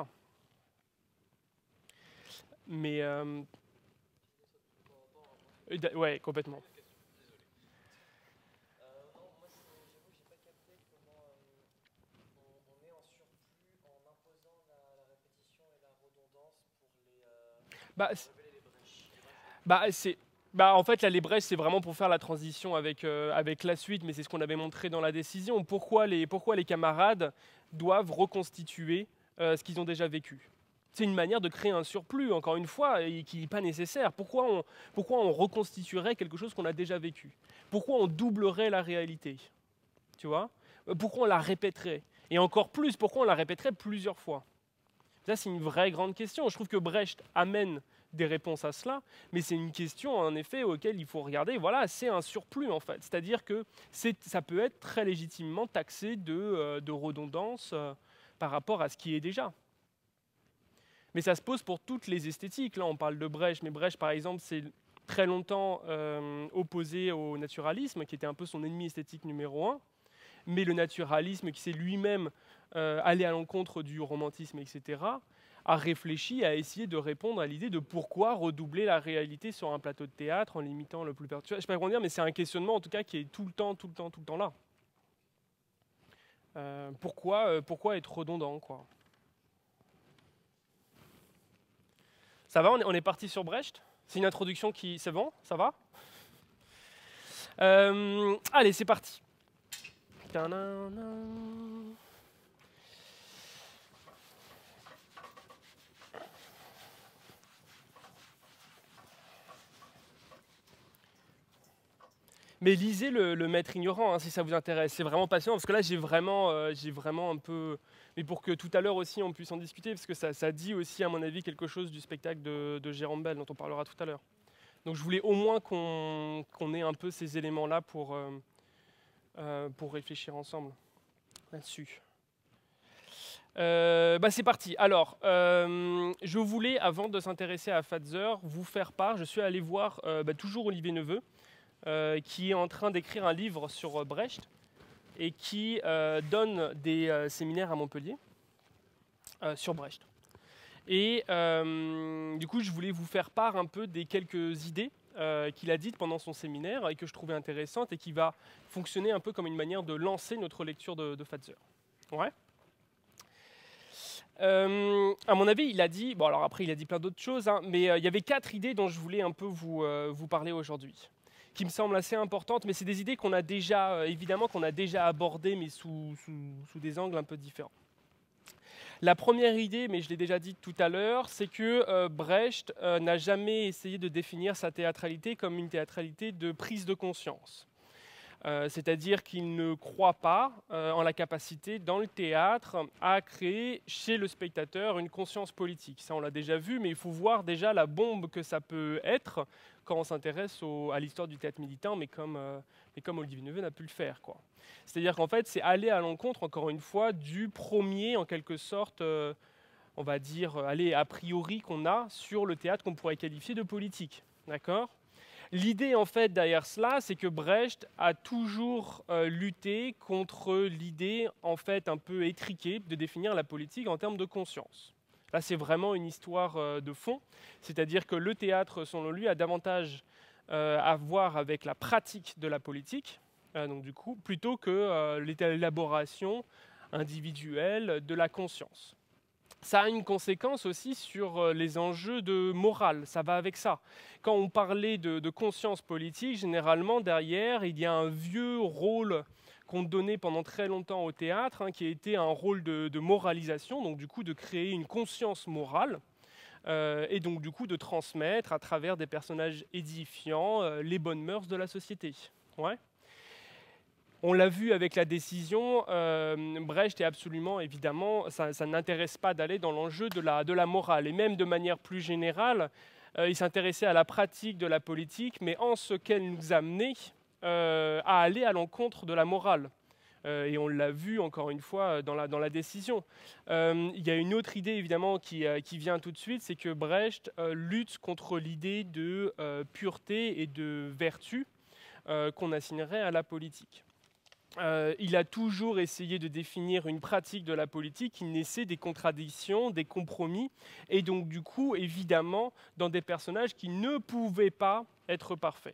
Mais... Euh, ouais, complètement. Bah, c'est, bah, c'est, bah, en fait, là, les brèches, c'est vraiment pour faire la transition avec, euh, avec la suite, mais c'est ce qu'on avait montré dans la décision. Pourquoi les, pourquoi les camarades doivent reconstituer euh, ce qu'ils ont déjà vécu ? C'est une manière de créer un surplus, encore une fois, et qui n'est pas nécessaire. Pourquoi on, pourquoi on reconstituerait quelque chose qu'on a déjà vécu ? Pourquoi on doublerait la réalité ? Tu vois ? Pourquoi on la répéterait ? Et encore plus, pourquoi on la répéterait plusieurs fois ? Ça, c'est une vraie grande question. Je trouve que Brecht amène des réponses à cela, mais c'est une question, en effet, auquel il faut regarder. Voilà, c'est un surplus, en fait. C'est-à-dire que c'est, ça peut être très légitimement taxé de, euh, de redondance euh, par rapport à ce qui est déjà. Mais ça se pose pour toutes les esthétiques. Là, on parle de Brecht, mais Brecht, par exemple, c'est très longtemps euh, opposé au naturalisme, qui était un peu son ennemi esthétique numéro un. Mais le naturalisme, qui s'est lui-même euh, allé à l'encontre du romantisme, et cetera, a réfléchi, a essayé de répondre à l'idée de pourquoi redoubler la réalité sur un plateau de théâtre en limitant le plus perturbant. Je ne sais pas comment dire, mais c'est un questionnement en tout cas qui est tout le temps, tout le temps, tout le temps là. Euh, pourquoi, euh, pourquoi être redondant, quoi ? Ça va, on est, on est parti sur Brecht ? C'est une introduction qui... C'est bon ? Ça va ? euh, Allez, c'est parti. Mais lisez le, le Maître ignorant, hein, si ça vous intéresse. C'est vraiment passionnant, parce que là, j'ai vraiment, euh, j'ai vraiment un peu... Mais pour que tout à l'heure aussi, on puisse en discuter, parce que ça, ça dit aussi, à mon avis, quelque chose du spectacle de, de Jérôme Bel, dont on parlera tout à l'heure. Donc je voulais au moins qu'on qu'on ait un peu ces éléments-là pour, euh, euh, pour réfléchir ensemble là-dessus. Euh, bah c'est parti. Alors, euh, je voulais, avant de s'intéresser à Fatzer, vous faire part, je suis allé voir euh, bah, toujours Olivier Neveu, euh, qui est en train d'écrire un livre sur Brecht. et qui euh, donne des euh, séminaires à Montpellier euh, sur Brecht. Et euh, du coup, je voulais vous faire part un peu des quelques idées euh, qu'il a dites pendant son séminaire et que je trouvais intéressantes et qui va fonctionner un peu comme une manière de lancer notre lecture de, de Fatzer. Ouais. Euh, à mon avis, il a dit, bon alors après il a dit plein d'autres choses, hein, mais euh, il y avait quatre idées dont je voulais un peu vous, euh, vous parler aujourd'hui, qui me semblent assez importantes, mais c'est des idées qu'on a déjà, euh, évidemment qu'on a déjà abordées, mais sous, sous, sous des angles un peu différents. La première idée, mais je l'ai déjà dit tout à l'heure, c'est que euh, Brecht euh, n'a jamais essayé de définir sa théâtralité comme une théâtralité de prise de conscience. Euh, c'est-à-dire qu'il ne croit pas euh, en la capacité dans le théâtre à créer chez le spectateur une conscience politique. Ça, on l'a déjà vu, mais il faut voir déjà la bombe que ça peut être quand on s'intéresse au, à l'histoire du théâtre militant, mais comme, euh, mais comme Olivier Neveu n'a pu le faire, quoi. C'est-à-dire qu'en fait, c'est aller à l'encontre, encore une fois, du premier, en quelque sorte, euh, on va dire, aller a priori qu'on a sur le théâtre qu'on pourrait qualifier de politique. D'accord ? L'idée, en fait, derrière cela, c'est que Brecht a toujours euh, lutté contre l'idée, en fait, un peu étriquée de définir la politique en termes de conscience. Là, c'est vraiment une histoire euh, de fond, c'est-à-dire que le théâtre, selon lui, a davantage euh, à voir avec la pratique de la politique, euh, donc du coup, plutôt que euh, l'élaboration individuelle de la conscience. Ça a une conséquence aussi sur les enjeux de morale, ça va avec ça. Quand on parlait de, de conscience politique, généralement derrière, il y a un vieux rôle qu'on donnait pendant très longtemps au théâtre, hein, qui a été un rôle de, de moralisation, donc du coup de créer une conscience morale, euh, et donc du coup de transmettre à travers des personnages édifiants euh, les bonnes mœurs de la société. Ouais. On l'a vu avec la décision, euh, Brecht est absolument, évidemment, ça, ça n'intéresse pas d'aller dans l'enjeu de la, de la morale. Et même de manière plus générale, euh, il s'intéressait à la pratique de la politique, mais en ce qu'elle nous amenait euh, à aller à l'encontre de la morale. Euh, et on l'a vu, encore une fois, dans la, dans la décision. Euh, il y a une autre idée, évidemment, qui, euh, qui vient tout de suite, c'est que Brecht euh, lutte contre l'idée de euh, pureté et de vertu euh, qu'on assignerait à la politique. Euh, il a toujours essayé de définir une pratique de la politique qui naissait des contradictions, des compromis, et donc du coup, évidemment, dans des personnages qui ne pouvaient pas être parfaits.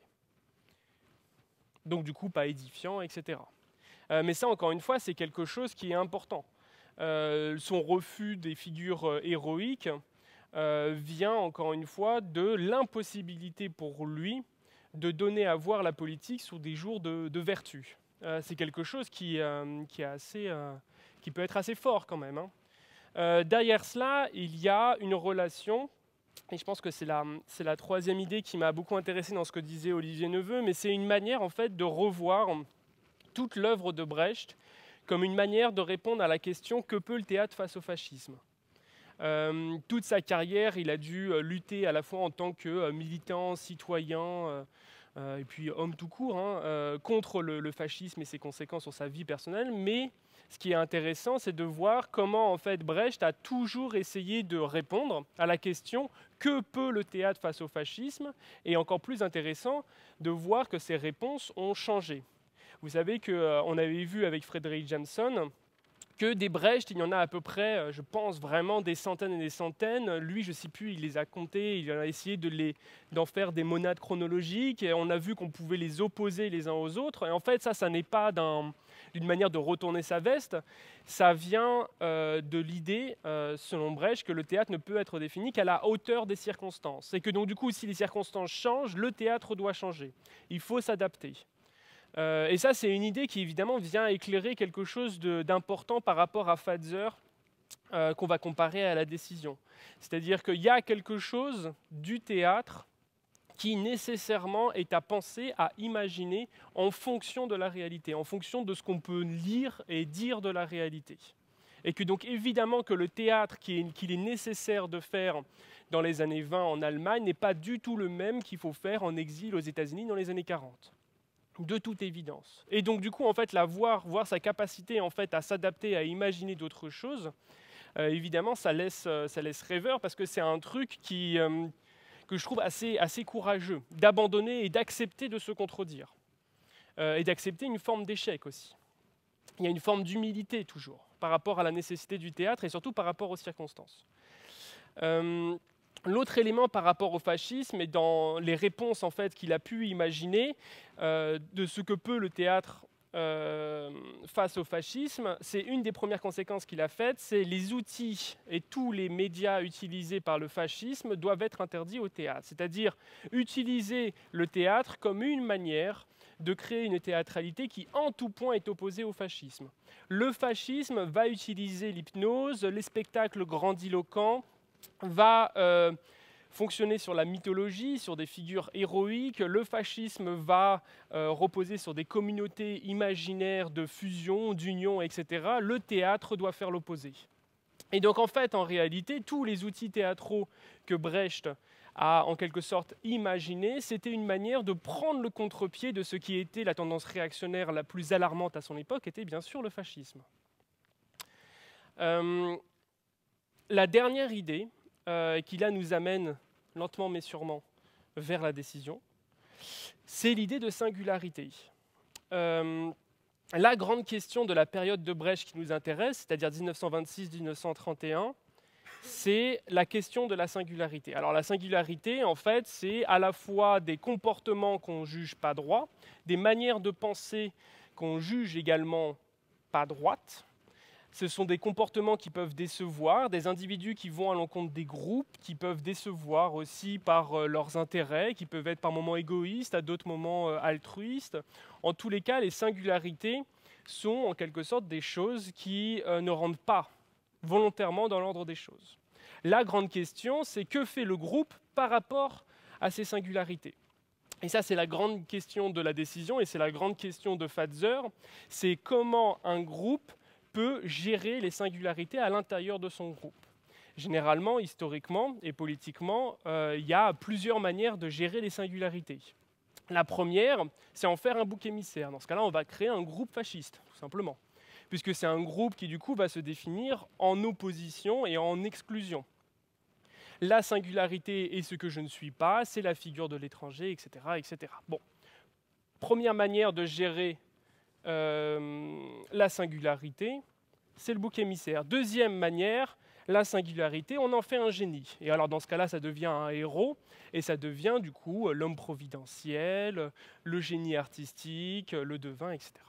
Donc du coup, pas édifiants, et cetera. Euh, mais ça, encore une fois, c'est quelque chose qui est important. Euh, son refus des figures euh, héroïques euh, vient, encore une fois, de l'impossibilité pour lui de donner à voir la politique sous des jours de, de vertu. Euh, c'est quelque chose qui, euh, qui, est assez, euh, qui peut être assez fort quand même. Hein. Euh, derrière cela, il y a une relation, et je pense que c'est la, c'est la troisième idée qui m'a beaucoup intéressé dans ce que disait Olivier Neveu, mais c'est une manière en fait de revoir toute l'œuvre de Brecht comme une manière de répondre à la question « Que peut le théâtre face au fascisme ?» Euh, toute sa carrière, il a dû euh, lutter à la fois en tant que euh, militant, citoyen, euh, euh, et puis homme tout court, hein, euh, contre le, le fascisme et ses conséquences sur sa vie personnelle. Mais ce qui est intéressant, c'est de voir comment en fait Brecht a toujours essayé de répondre à la question « Que peut le théâtre face au fascisme ?» Et encore plus intéressant, de voir que ces réponses ont changé. Vous savez qu'on euh, avait vu avec Frederick Jameson que des Brecht, il y en a à peu près, je pense vraiment des centaines et des centaines. Lui, je ne sais plus, il les a comptés, il a essayé de les, d'en faire des monades chronologiques, et on a vu qu'on pouvait les opposer les uns aux autres. Et en fait, ça, ça n'est pas d'un, d'une manière de retourner sa veste, ça vient euh, de l'idée, euh, selon Brecht, que le théâtre ne peut être défini qu'à la hauteur des circonstances. Et que donc, du coup, si les circonstances changent, le théâtre doit changer. Il faut s'adapter. Euh, et ça, c'est une idée qui, évidemment, vient éclairer quelque chose de, d'important par rapport à Fatzer, euh, qu'on va comparer à la décision. C'est-à-dire qu'il y a quelque chose du théâtre qui, nécessairement, est à penser, à imaginer en fonction de la réalité, en fonction de ce qu'on peut lire et dire de la réalité. Et que donc, évidemment, que le théâtre qui est, qu'il est nécessaire de faire dans les années vingt en Allemagne n'est pas du tout le même qu'il faut faire en exil aux États-Unis dans les années quarante. De toute évidence. Et donc du coup, en fait, la voir, voir sa capacité en fait, à s'adapter, à imaginer d'autres choses, euh, évidemment, ça laisse, euh, ça laisse rêveur, parce que c'est un truc qui, euh, que je trouve assez, assez courageux, d'abandonner et d'accepter de se contredire, euh, et d'accepter une forme d'échec aussi. il y a une forme d'humilité toujours, par rapport à la nécessité du théâtre et surtout par rapport aux circonstances. Euh, L'autre élément par rapport au fascisme est dans les réponses en fait, qu'il a pu imaginer euh, de ce que peut le théâtre euh, face au fascisme. C'est une des premières conséquences qu'il a faites, c'est les outils et tous les médias utilisés par le fascisme doivent être interdits au théâtre. C'est-à-dire utiliser le théâtre comme une manière de créer une théâtralité qui en tout point est opposée au fascisme. Le fascisme va utiliser l'hypnose, les spectacles grandiloquents, va euh, fonctionner sur la mythologie, sur des figures héroïques. Le fascisme va euh, reposer sur des communautés imaginaires de fusion, d'union, et cetera. Le théâtre doit faire l'opposé. Et donc en fait, en réalité, tous les outils théâtraux que Brecht a en quelque sorte imaginés, c'était une manière de prendre le contre-pied de ce qui était la tendance réactionnaire la plus alarmante à son époque, était bien sûr le fascisme. Euh, La dernière idée, euh, qui là nous amène lentement mais sûrement vers la décision, c'est l'idée de singularité. Euh, la grande question de la période de Brecht qui nous intéresse, c'est-à-dire mille neuf cent vingt-six à mille neuf cent trente et un, c'est la question de la singularité. Alors la singularité, en fait, c'est à la fois des comportements qu'on juge pas droits, des manières de penser qu'on juge également pas droites. Ce sont des comportements qui peuvent décevoir, des individus qui vont à l'encontre des groupes, qui peuvent décevoir aussi par euh, leurs intérêts, qui peuvent être par moments égoïstes, à d'autres moments euh, altruistes. En tous les cas, les singularités sont en quelque sorte des choses qui euh, ne rentrent pas volontairement dans l'ordre des choses. La grande question, c'est que fait le groupe par rapport à ces singularités ? Et ça, c'est la grande question de la décision, et c'est la grande question de Pfatzer, c'est comment un groupe peut gérer les singularités à l'intérieur de son groupe. Généralement, historiquement et politiquement, euh, il y a plusieurs manières de gérer les singularités. La première, c'est en faire un bouc émissaire. Dans ce cas-là, on va créer un groupe fasciste, tout simplement. Puisque c'est un groupe qui, du coup, va se définir en opposition et en exclusion. La singularité est ce que je ne suis pas, c'est la figure de l'étranger, et cetera, et cetera. Bon. Première manière de gérer Euh, la singularité, c'est le bouc émissaire. Deuxième manière, la singularité, on en fait un génie. Et alors dans ce cas-là, ça devient un héros, et ça devient du coup l'homme providentiel, le génie artistique, le devin, et cetera.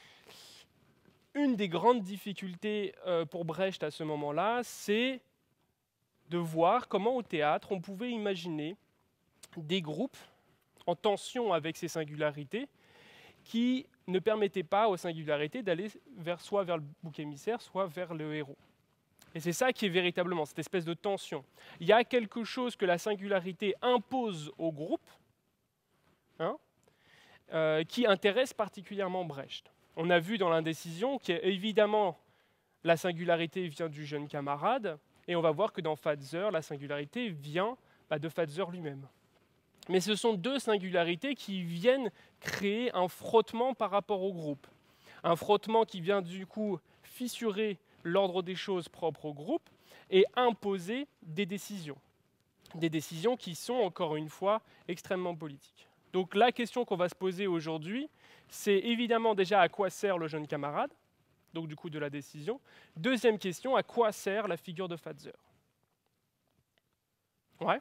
Une des grandes difficultés euh, pour Brecht à ce moment-là, c'est de voir comment au théâtre on pouvait imaginer des groupes en tension avec ces singularités, qui ne permettait pas aux singularités d'aller vers, soit vers le bouc émissaire, soit vers le héros. Et c'est ça qui est véritablement cette espèce de tension. Il y a quelque chose que la singularité impose au groupe, hein, euh, qui intéresse particulièrement Brecht. On a vu dans l'indécision qu'évidemment, la singularité vient du jeune camarade, et on va voir que dans Pfatzer, la singularité vient bah, de Pfatzer lui-même. Mais ce sont deux singularités qui viennent créer un frottement par rapport au groupe. Un frottement qui vient du coup fissurer l'ordre des choses propres au groupe et imposer des décisions. Des décisions qui sont, encore une fois, extrêmement politiques. Donc la question qu'on va se poser aujourd'hui, c'est évidemment déjà à quoi sert le jeune camarade, donc du coup de la décision. Deuxième question, à quoi sert la figure de Pfatzer ? Ouais.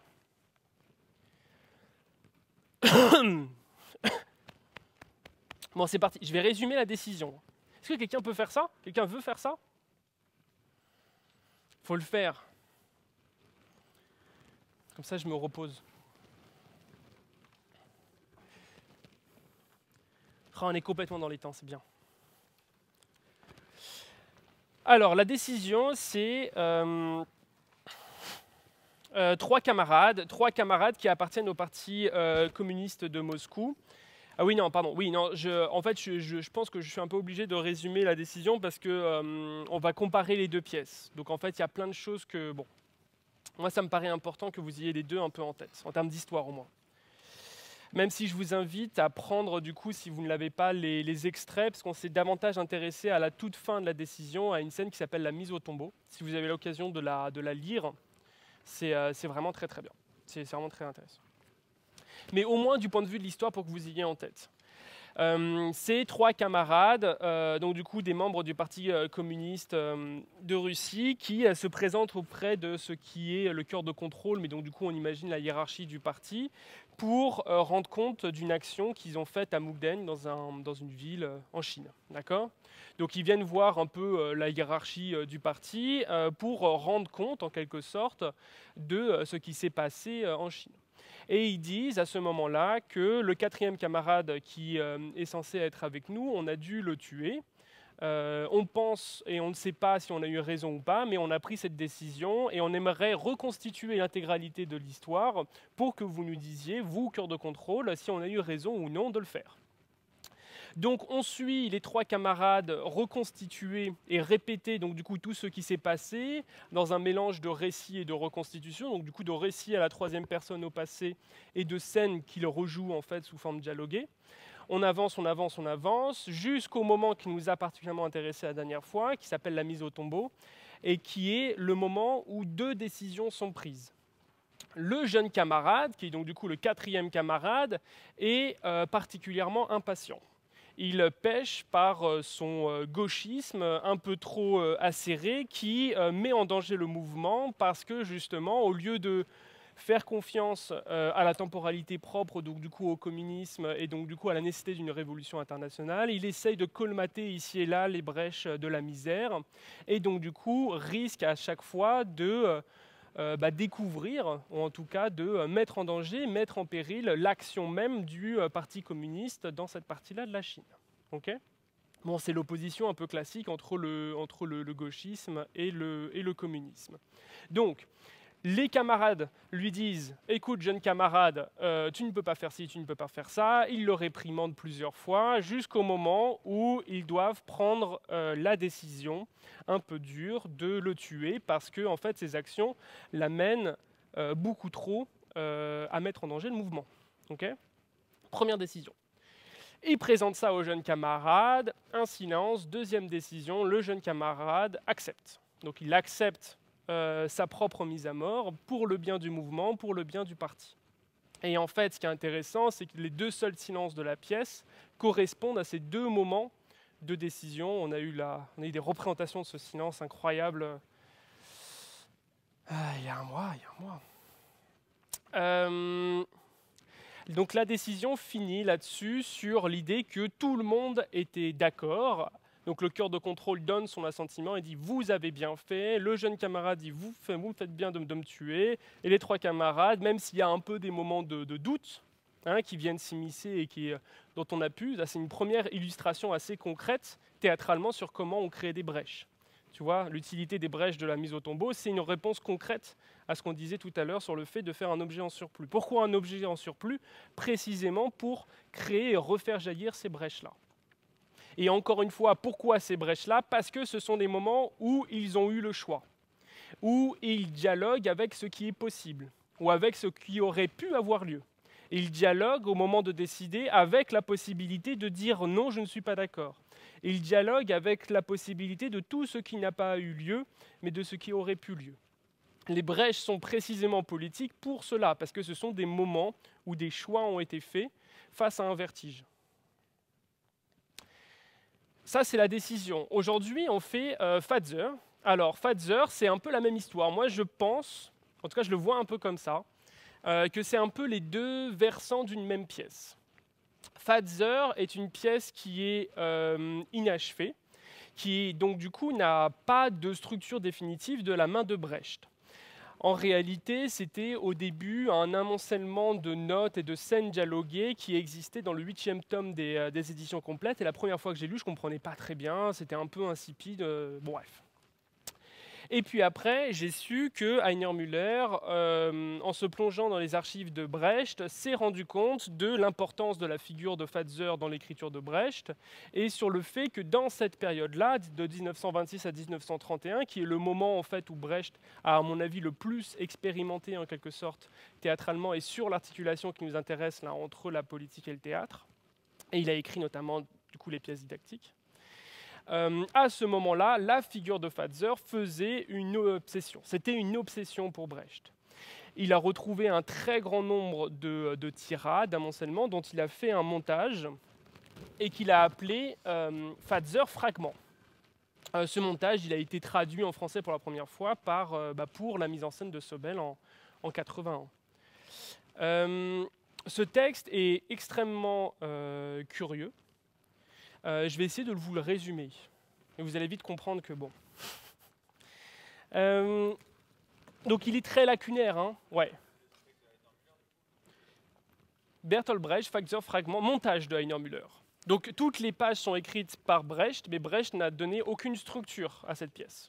Bon, c'est parti. Je vais résumer la décision. Est-ce que quelqu'un peut faire ça ? Quelqu'un veut faire ça ? Il faut le faire. Comme ça, je me repose. Oh, on est complètement dans les temps, c'est bien. Alors, la décision, c'est euh, euh, trois camarades, trois camarades qui appartiennent au Parti euh, communiste de Moscou. Ah oui, non, pardon. Oui, non, je, en fait, je, je, je pense que je suis un peu obligé de résumer la décision parce qu'on euh, va comparer les deux pièces. Donc, en fait, il y a plein de choses que... Bon, moi, ça me paraît important que vous ayez les deux un peu en tête, en termes d'histoire au moins. Même si je vous invite à prendre, du coup, si vous ne l'avez pas, les, les extraits, parce qu'on s'est davantage intéressé à la toute fin de la décision, à une scène qui s'appelle la mise au tombeau. Si vous avez l'occasion de la, de la lire, c'est euh, vraiment très très bien. C'est vraiment très intéressant. Mais au moins du point de vue de l'histoire pour que vous ayez en tête. Euh, c'est trois camarades, euh, donc du coup des membres du Parti euh, communiste euh, de Russie, qui euh, se présentent auprès de ce qui est le cœur de contrôle, mais donc du coup on imagine la hiérarchie du parti, pour euh, rendre compte d'une action qu'ils ont faite à Mukden, dans, un, dans une ville euh, en Chine. D'accord ? Donc ils viennent voir un peu euh, la hiérarchie euh, du parti euh, pour euh, rendre compte en quelque sorte de euh, ce qui s'est passé euh, en Chine. Et ils disent à ce moment-là que le quatrième camarade qui euh, est censé être avec nous, on a dû le tuer. Euh, on pense, et on ne sait pas si on a eu raison ou pas, mais on a pris cette décision et on aimerait reconstituer l'intégralité de l'histoire pour que vous nous disiez, vous, cœur de contrôle, si on a eu raison ou non de le faire. Donc on suit les trois camarades reconstituer et répéter donc du coup tout ce qui s'est passé dans un mélange de récit et de reconstitution, donc du coup de récit à la troisième personne au passé et de scènes qu'il rejoue en fait sous forme dialoguée. On avance, on avance, on avance, jusqu'au moment qui nous a particulièrement intéressé la dernière fois, qui s'appelle la mise au tombeau, et qui est le moment où deux décisions sont prises. Le jeune camarade, qui est donc du coup le quatrième camarade, est euh, particulièrement impatient. Il pêche par son gauchisme un peu trop acéré qui met en danger le mouvement parce que justement, au lieu de faire confiance à la temporalité propre, donc du coup au communisme et donc du coup à la nécessité d'une révolution internationale, il essaye de colmater ici et là les brèches de la misère et donc du coup risque à chaque fois de Euh, bah, découvrir, ou en tout cas de euh, mettre en danger, mettre en péril l'action même du euh, Parti communiste dans cette partie-là de la Chine. Okay ? Bon, c'est l'opposition un peu classique entre le, entre le, le gauchisme et le, et le communisme. Donc, les camarades lui disent « Écoute, jeune camarade, euh, tu ne peux pas faire ci, tu ne peux pas faire ça ». Ils le réprimandent plusieurs fois jusqu'au moment où ils doivent prendre euh, la décision un peu dure de le tuer parce que en fait, ses actions l'amènent euh, beaucoup trop euh, à mettre en danger le mouvement. Okay ? Première décision. Il présente ça au jeune camarade, un silence, deuxième décision, le jeune camarade accepte. Donc il accepte Euh, sa propre mise à mort pour le bien du mouvement, pour le bien du parti. Et en fait, ce qui est intéressant, c'est que les deux seuls silences de la pièce correspondent à ces deux moments de décision. On a eu, la, on a eu des représentations de ce silence incroyable euh, il y a un mois, il y a un mois. Euh, donc la décision finit là-dessus sur l'idée que tout le monde était d'accord. Donc le cœur de contrôle donne son assentiment et dit « vous avez bien fait ». Le jeune camarade dit « vous, vous me faites bien de, de me tuer ». Et les trois camarades, même s'il y a un peu des moments de, de doute hein, qui viennent s'immiscer et qui, dont on a pu, c'est une première illustration assez concrète théâtralement sur comment on crée des brèches. Tu vois, l'utilité des brèches de la mise au tombeau, c'est une réponse concrète à ce qu'on disait tout à l'heure sur le fait de faire un objet en surplus. Pourquoi un objet en surplus ? Précisément pour créer et refaire jaillir ces brèches-là. Et encore une fois, pourquoi ces brèches-là ? Parce que ce sont des moments où ils ont eu le choix, où ils dialoguent avec ce qui est possible, ou avec ce qui aurait pu avoir lieu. Ils dialoguent au moment de décider avec la possibilité de dire « non, je ne suis pas d'accord ». Ils dialoguent avec la possibilité de tout ce qui n'a pas eu lieu, mais de ce qui aurait pu lieu. Les brèches sont précisément politiques pour cela, parce que ce sont des moments où des choix ont été faits face à un vertige. Ça, c'est la décision. Aujourd'hui, on fait euh, Pfadzer. Alors, Pfadzer, c'est un peu la même histoire. Moi, je pense, en tout cas, je le vois un peu comme ça, euh, que c'est un peu les deux versants d'une même pièce. Pfadzer est une pièce qui est euh, inachevée, qui, donc, du coup, n'a pas de structure définitive de la main de Brecht. En réalité, c'était au début un amoncellement de notes et de scènes dialoguées qui existait dans le huitième tome des, euh, des éditions complètes. Et la première fois que j'ai lu, je ne comprenais pas très bien, c'était un peu insipide, euh, bon, bref. Et puis après, j'ai su que Heiner Müller, euh, en se plongeant dans les archives de Brecht, s'est rendu compte de l'importance de la figure de Pfadzer dans l'écriture de Brecht, et sur le fait que dans cette période-là, de mille neuf cent vingt-six à mille neuf cent trente et un, qui est le moment en fait où Brecht a, à mon avis, le plus expérimenté en quelque sorte théâtralement et sur l'articulation qui nous intéresse là entre la politique et le théâtre, et il a écrit notamment du coup les pièces didactiques. Euh, à ce moment-là, la figure de Pfadzer faisait une obsession. C'était une obsession pour Brecht. Il a retrouvé un très grand nombre de, de tirades, d'amoncellements, dont il a fait un montage et qu'il a appelé euh, Pfadzer Fragment. Euh, ce montage, il a été traduit en français pour la première fois par, euh, bah, pour la mise en scène de Sobel en, en quatre-vingt-un. Euh, ce texte est extrêmement euh, curieux. Euh, je vais essayer de vous le résumer. Et vous allez vite comprendre que bon. Euh, donc il est très lacunaire, hein, ouais. Bertolt Brecht, Pfadzer Fragment, montage de Heiner Müller. Donc toutes les pages sont écrites par Brecht, mais Brecht n'a donné aucune structure à cette pièce.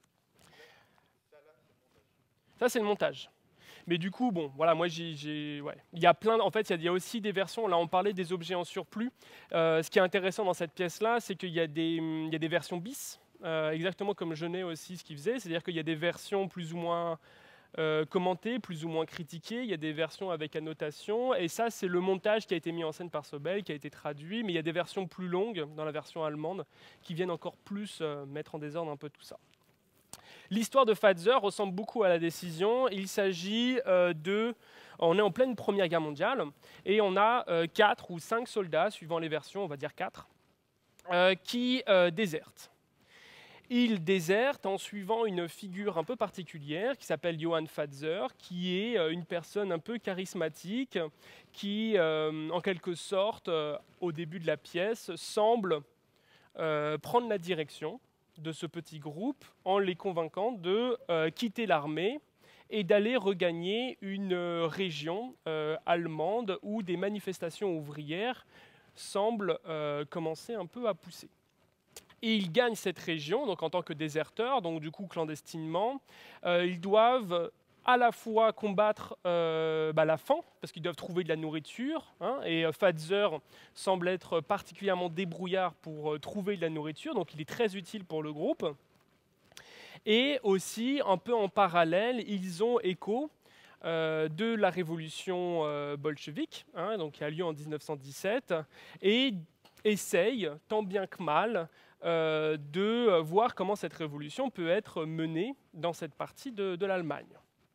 Ça, c'est le montage. Mais du coup, bon, voilà, moi, j'ai, ouais. Il y a plein, en fait, il y a aussi des versions, là, on parlait des objets en surplus. Euh, ce qui est intéressant dans cette pièce-là, c'est qu'il y a des, il y a des versions bis, euh, exactement comme Genet aussi, ce qu'il faisait, c'est-à-dire qu'il y a des versions plus ou moins euh, commentées, plus ou moins critiquées, il y a des versions avec annotation, et ça, c'est le montage qui a été mis en scène par Sobel, qui a été traduit, mais il y a des versions plus longues, dans la version allemande, qui viennent encore plus euh, mettre en désordre un peu tout ça. L'histoire de Pfadzer ressemble beaucoup à la décision. Il s'agit euh, de... On est en pleine Première Guerre mondiale et on a euh, quatre ou cinq soldats, suivant les versions, on va dire quatre, euh, qui euh, désertent. Ils désertent en suivant une figure un peu particulière qui s'appelle Johann Pfadzer, qui est euh, une personne un peu charismatique, qui, euh, en quelque sorte, euh, au début de la pièce, semble euh, prendre la direction de ce petit groupe en les convainquant de euh, quitter l'armée et d'aller regagner une euh, région euh, allemande où des manifestations ouvrières semblent euh, commencer un peu à pousser. Et ils gagnent cette région donc en tant que déserteurs, donc du coup clandestinement. Euh, ils doivent à la fois combattre euh, bah, la faim, parce qu'ils doivent trouver de la nourriture, hein, et euh, Pfadzer semble être particulièrement débrouillard pour euh, trouver de la nourriture, donc il est très utile pour le groupe. Et aussi, un peu en parallèle, ils ont écho euh, de la révolution euh, bolchevique, hein, donc qui a lieu en mille neuf cent dix-sept, et essayent, tant bien que mal, euh, de voir comment cette révolution peut être menée dans cette partie de, de l'Allemagne. D'accord ?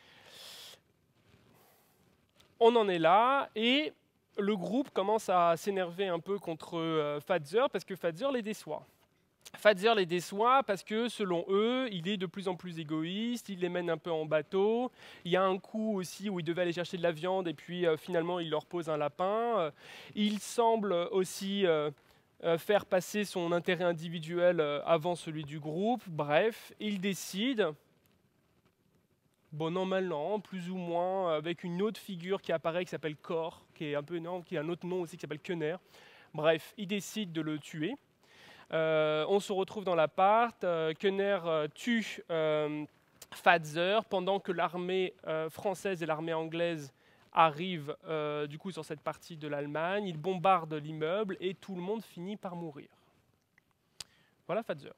On en est là, et le groupe commence à s'énerver un peu contre euh, Pfadzer, parce que Pfadzer les déçoit. Pfadzer les déçoit parce que, selon eux, il est de plus en plus égoïste, il les mène un peu en bateau. Il y a un coup aussi où il devait aller chercher de la viande, et puis euh, finalement il leur pose un lapin. Il semble aussi euh, euh, faire passer son intérêt individuel euh, avant celui du groupe. Bref, il décide... bon an, mal an, plus ou moins, avec une autre figure qui apparaît, qui s'appelle Kor, qui est un peu énorme, qui a un autre nom aussi, qui s'appelle Könner. Bref, il décide de le tuer. Euh, on se retrouve dans l'appart, euh, Könner euh, tue euh, Pfadzer, pendant que l'armée euh, française et l'armée anglaise arrivent euh, du coup sur cette partie de l'Allemagne. Ils bombardent l'immeuble et tout le monde finit par mourir. Voilà Pfadzer.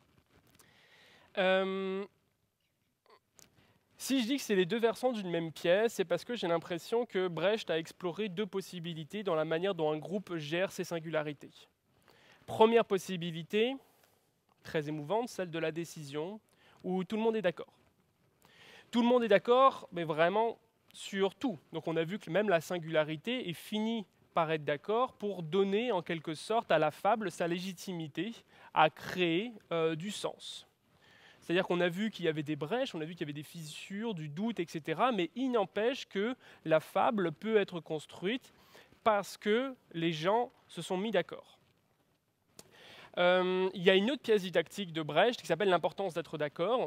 Euh, Si je dis que c'est les deux versants d'une même pièce, c'est parce que j'ai l'impression que Brecht a exploré deux possibilités dans la manière dont un groupe gère ses singularités. Première possibilité, très émouvante, celle de la décision, où tout le monde est d'accord. Tout le monde est d'accord, mais vraiment sur tout. Donc on a vu que même la singularité est finie par être d'accord pour donner en quelque sorte à la fable sa légitimité à créer euh, du sens. C'est-à-dire qu'on a vu qu'il y avait des brèches, on a vu qu'il y avait des fissures, du doute, et cetera. Mais il n'empêche que la fable peut être construite parce que les gens se sont mis d'accord. Euh, il y a une autre pièce didactique de Brecht qui s'appelle l'importance d'être d'accord.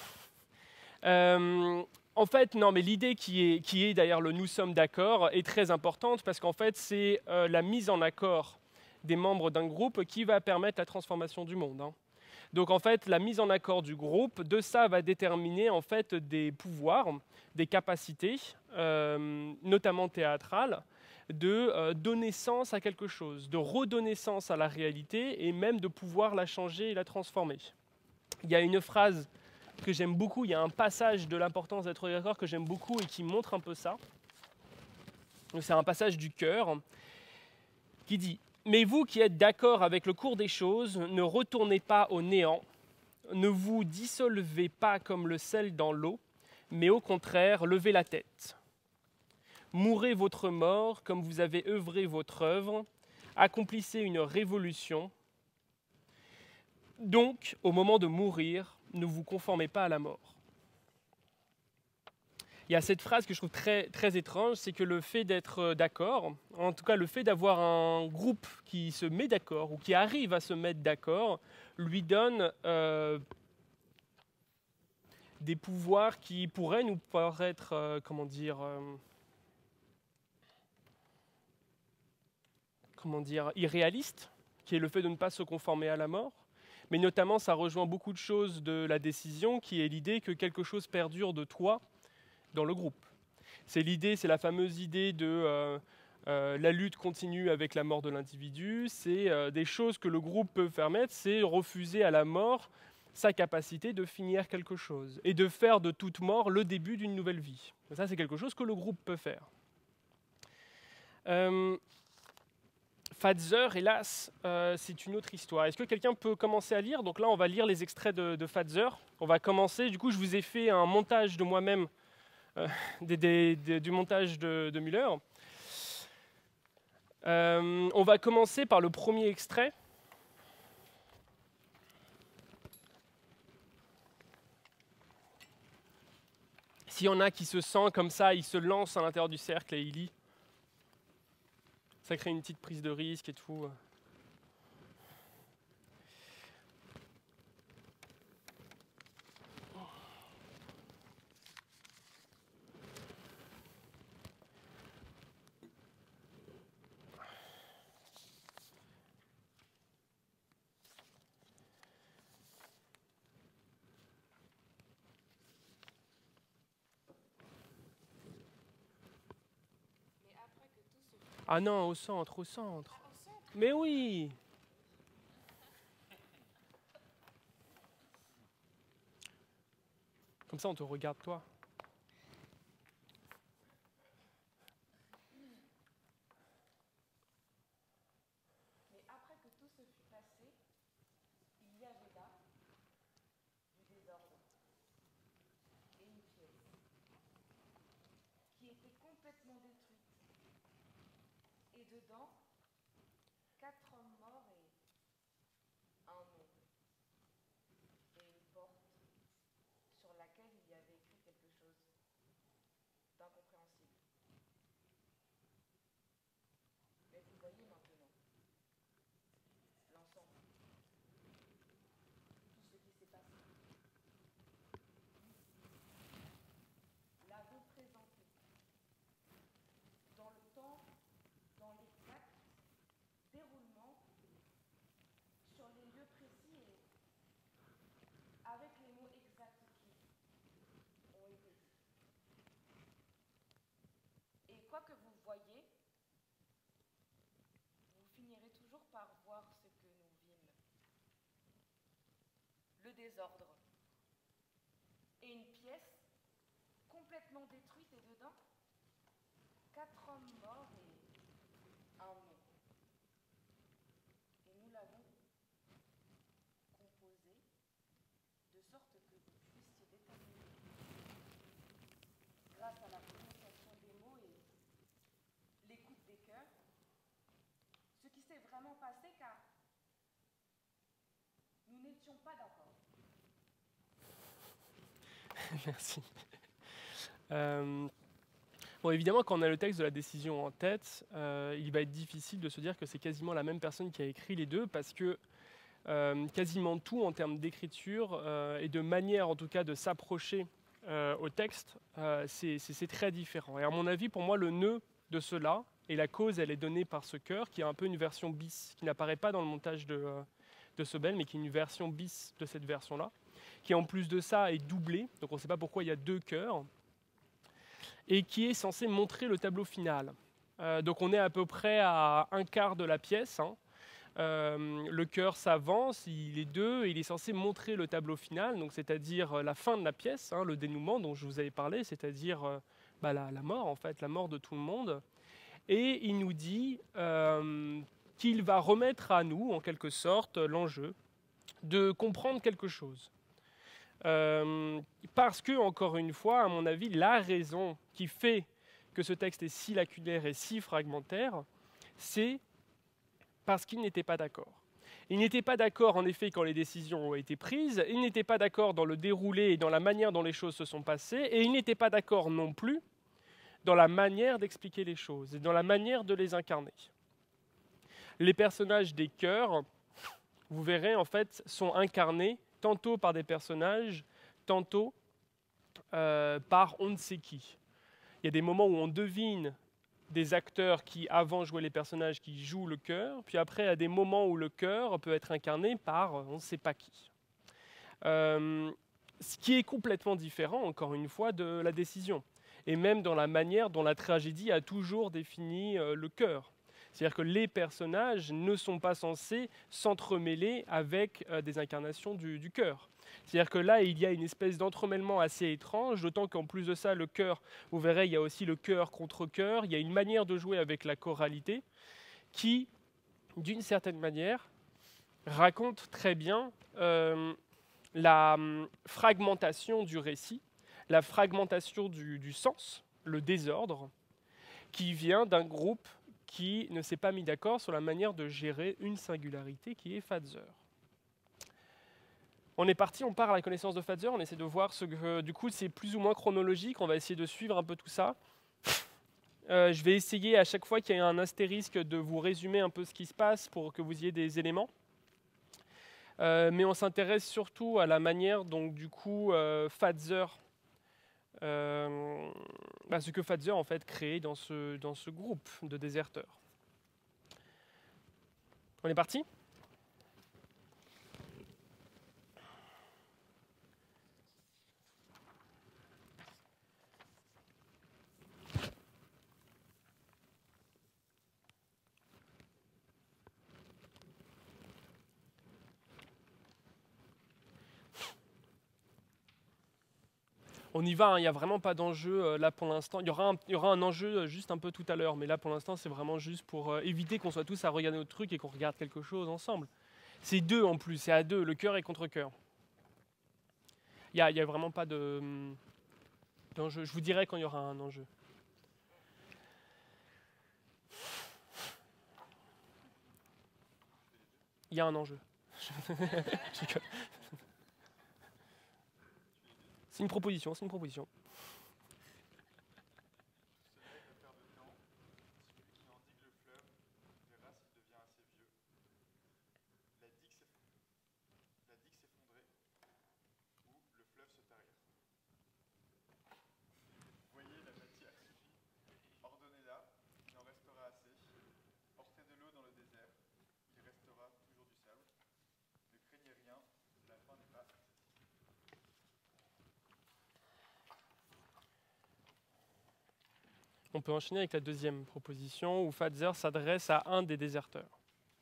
Euh, en fait, non, mais l'idée qui est, qui est derrière le « nous sommes d'accord » est très importante parce qu'en fait, c'est euh, la mise en accord des membres d'un groupe qui va permettre la transformation du monde, hein. Donc en fait, la mise en accord du groupe, de ça va déterminer en fait des pouvoirs, des capacités, euh, notamment théâtrales, de euh, donner sens à quelque chose, de redonner sens à la réalité et même de pouvoir la changer et la transformer. Il y a une phrase que j'aime beaucoup, il y a un passage de l'importance d'être d'accord que j'aime beaucoup et qui montre un peu ça. C'est un passage du Cœur qui dit « Mais vous qui êtes d'accord avec le cours des choses, ne retournez pas au néant, ne vous dissolvez pas comme le sel dans l'eau, mais au contraire, levez la tête. Mourez votre mort comme vous avez œuvré votre œuvre, accomplissez une révolution. Donc, au moment de mourir, ne vous conformez pas à la mort. Il y a cette phrase que je trouve très, très étrange, c'est que le fait d'être d'accord, en tout cas le fait d'avoir un groupe qui se met d'accord ou qui arrive à se mettre d'accord, lui donne euh, des pouvoirs qui pourraient nous paraître, euh, comment dire, euh, comment dire, irréalistes, qui est le fait de ne pas se conformer à la mort. Mais notamment, ça rejoint beaucoup de choses de la décision, qui est l'idée que quelque chose perdure de toi dans le groupe. C'est l'idée, c'est la fameuse idée de euh, euh, la lutte continue avec la mort de l'individu. C'est euh, des choses que le groupe peut permettre, c'est refuser à la mort sa capacité de finir quelque chose et de faire de toute mort le début d'une nouvelle vie. Et ça, c'est quelque chose que le groupe peut faire. Euh, Fadzer, hélas, euh, c'est une autre histoire. Est-ce que quelqu'un peut commencer à lire? Donc là, on va lire les extraits de, de Fadzer. On va commencer. Du coup, je vous ai fait un montage de moi-même, euh, des, des, des, du montage de, de Müller. Euh, on va commencer par le premier extrait. S'il y en a qui se sent comme ça, il se lance à l'intérieur du cercle et il lit. Ça crée une petite prise de risque et tout. Ah non, au centre, au centre. Mais oui. Comme ça, on te regarde, toi. Mais après que tout se fut passé, il y avait là du désordre et une pièce qui était complètement détruite. Et dedans, quatre hommes morts et un nom. Et une porte sur laquelle il y avait écrit quelque chose d'incompréhensible. Mais vous voyez maintenant l'ensemble, tout ce qui s'est passé. La représenter dans le temps, dans l'exact déroulement, sur les lieux précis et avec les mots exacts qui ont été dits. Et quoi que vous voyez, vous finirez toujours par voir ce que nous vîmes. Le désordre. Et une pièce complètement détruite et dedans, quatre hommes morts et un nom. Et nous l'avons composé de sorte que vous puissiez déterminer, grâce à la prononciation des mots et l'écoute des cœurs, ce qui s'est vraiment passé, car nous n'étions pas d'accord. Merci. Euh, bon, évidemment, quand on a le texte de la décision en tête, euh, il va être difficile de se dire que c'est quasiment la même personne qui a écrit les deux, parce que euh, quasiment tout en termes d'écriture euh, et de manière, en tout cas, de s'approcher euh, au texte, euh, c'est, c'est, c'est très différent. Et à mon avis, pour moi, le nœud de cela, et la cause, elle est donnée par ce chœur, qui est un peu une version bis, qui n'apparaît pas dans le montage de, euh, de Sobel, mais qui est une version bis de cette version-là, qui en plus de ça est doublée, donc on ne sait pas pourquoi il y a deux chœurs, et qui est censé montrer le tableau final. Euh, donc on est à peu près à un quart de la pièce, hein. Euh, le chœur s'avance, il est deux, et il est censé montrer le tableau final, donc c'est-à-dire la fin de la pièce, hein, le dénouement dont je vous avais parlé, c'est-à-dire euh, bah, la, la mort en fait, la mort de tout le monde. Et il nous dit euh, qu'il va remettre à nous, en quelque sorte, l'enjeu de comprendre quelque chose. Euh, parce que, encore une fois, à mon avis, la raison qui fait que ce texte est si lacunaire et si fragmentaire, c'est parce qu'ils n'étaient pas d'accord. Ils n'étaient pas d'accord, en effet, quand les décisions ont été prises, ils n'étaient pas d'accord dans le déroulé et dans la manière dont les choses se sont passées, et ils n'étaient pas d'accord non plus dans la manière d'expliquer les choses et dans la manière de les incarner. Les personnages des chœurs, vous verrez, en fait, sont incarnés tantôt par des personnages, tantôt euh, par on ne sait qui. Il y a des moments où on devine des acteurs qui, avant, jouaient les personnages qui jouent le chœur, puis après, il y a des moments où le chœur peut être incarné par on ne sait pas qui. Euh, ce qui est complètement différent, encore une fois, de la décision. Et même dans la manière dont la tragédie a toujours défini euh, le chœur. C'est-à-dire que les personnages ne sont pas censés s'entremêler avec euh, des incarnations du, du chœur. C'est-à-dire que là, il y a une espèce d'entremêlement assez étrange, d'autant qu'en plus de ça, le chœur, vous verrez, il y a aussi le chœur contre chœur, il y a une manière de jouer avec la choralité qui, d'une certaine manière, raconte très bien euh, la hum, fragmentation du récit, la fragmentation du, du sens, le désordre, qui vient d'un groupe qui ne s'est pas mis d'accord sur la manière de gérer une singularité qui est Fadzer. On est parti, on part à la connaissance de Fadzer, on essaie de voir ce que... Du coup, c'est plus ou moins chronologique, on va essayer de suivre un peu tout ça. Euh, je vais essayer à chaque fois qu'il y a un astérisque de vous résumer un peu ce qui se passe pour que vous ayez des éléments. Euh, mais on s'intéresse surtout à la manière dont, du coup, euh, Fadzer... Euh, bah, ce que Fadzer, en fait, crée dans ce, dans ce groupe de déserteurs. On est parti ? On y va, hein, il n'y a vraiment pas d'enjeu euh, là pour l'instant. Il y aura un, il y aura un enjeu euh, juste un peu tout à l'heure, mais là pour l'instant c'est vraiment juste pour euh, éviter qu'on soit tous à regarder notre truc et qu'on regarde quelque chose ensemble. C'est deux en plus, c'est à deux, le cœur et contre cœur. Il n'y a, il y a vraiment pas de, hum, d'enjeu. Je vous dirai quand il y aura un enjeu. Il y a un enjeu. Je rigole. C'est une proposition, c'est une proposition. On peut enchaîner avec la deuxième proposition où Fadzer s'adresse à un des déserteurs.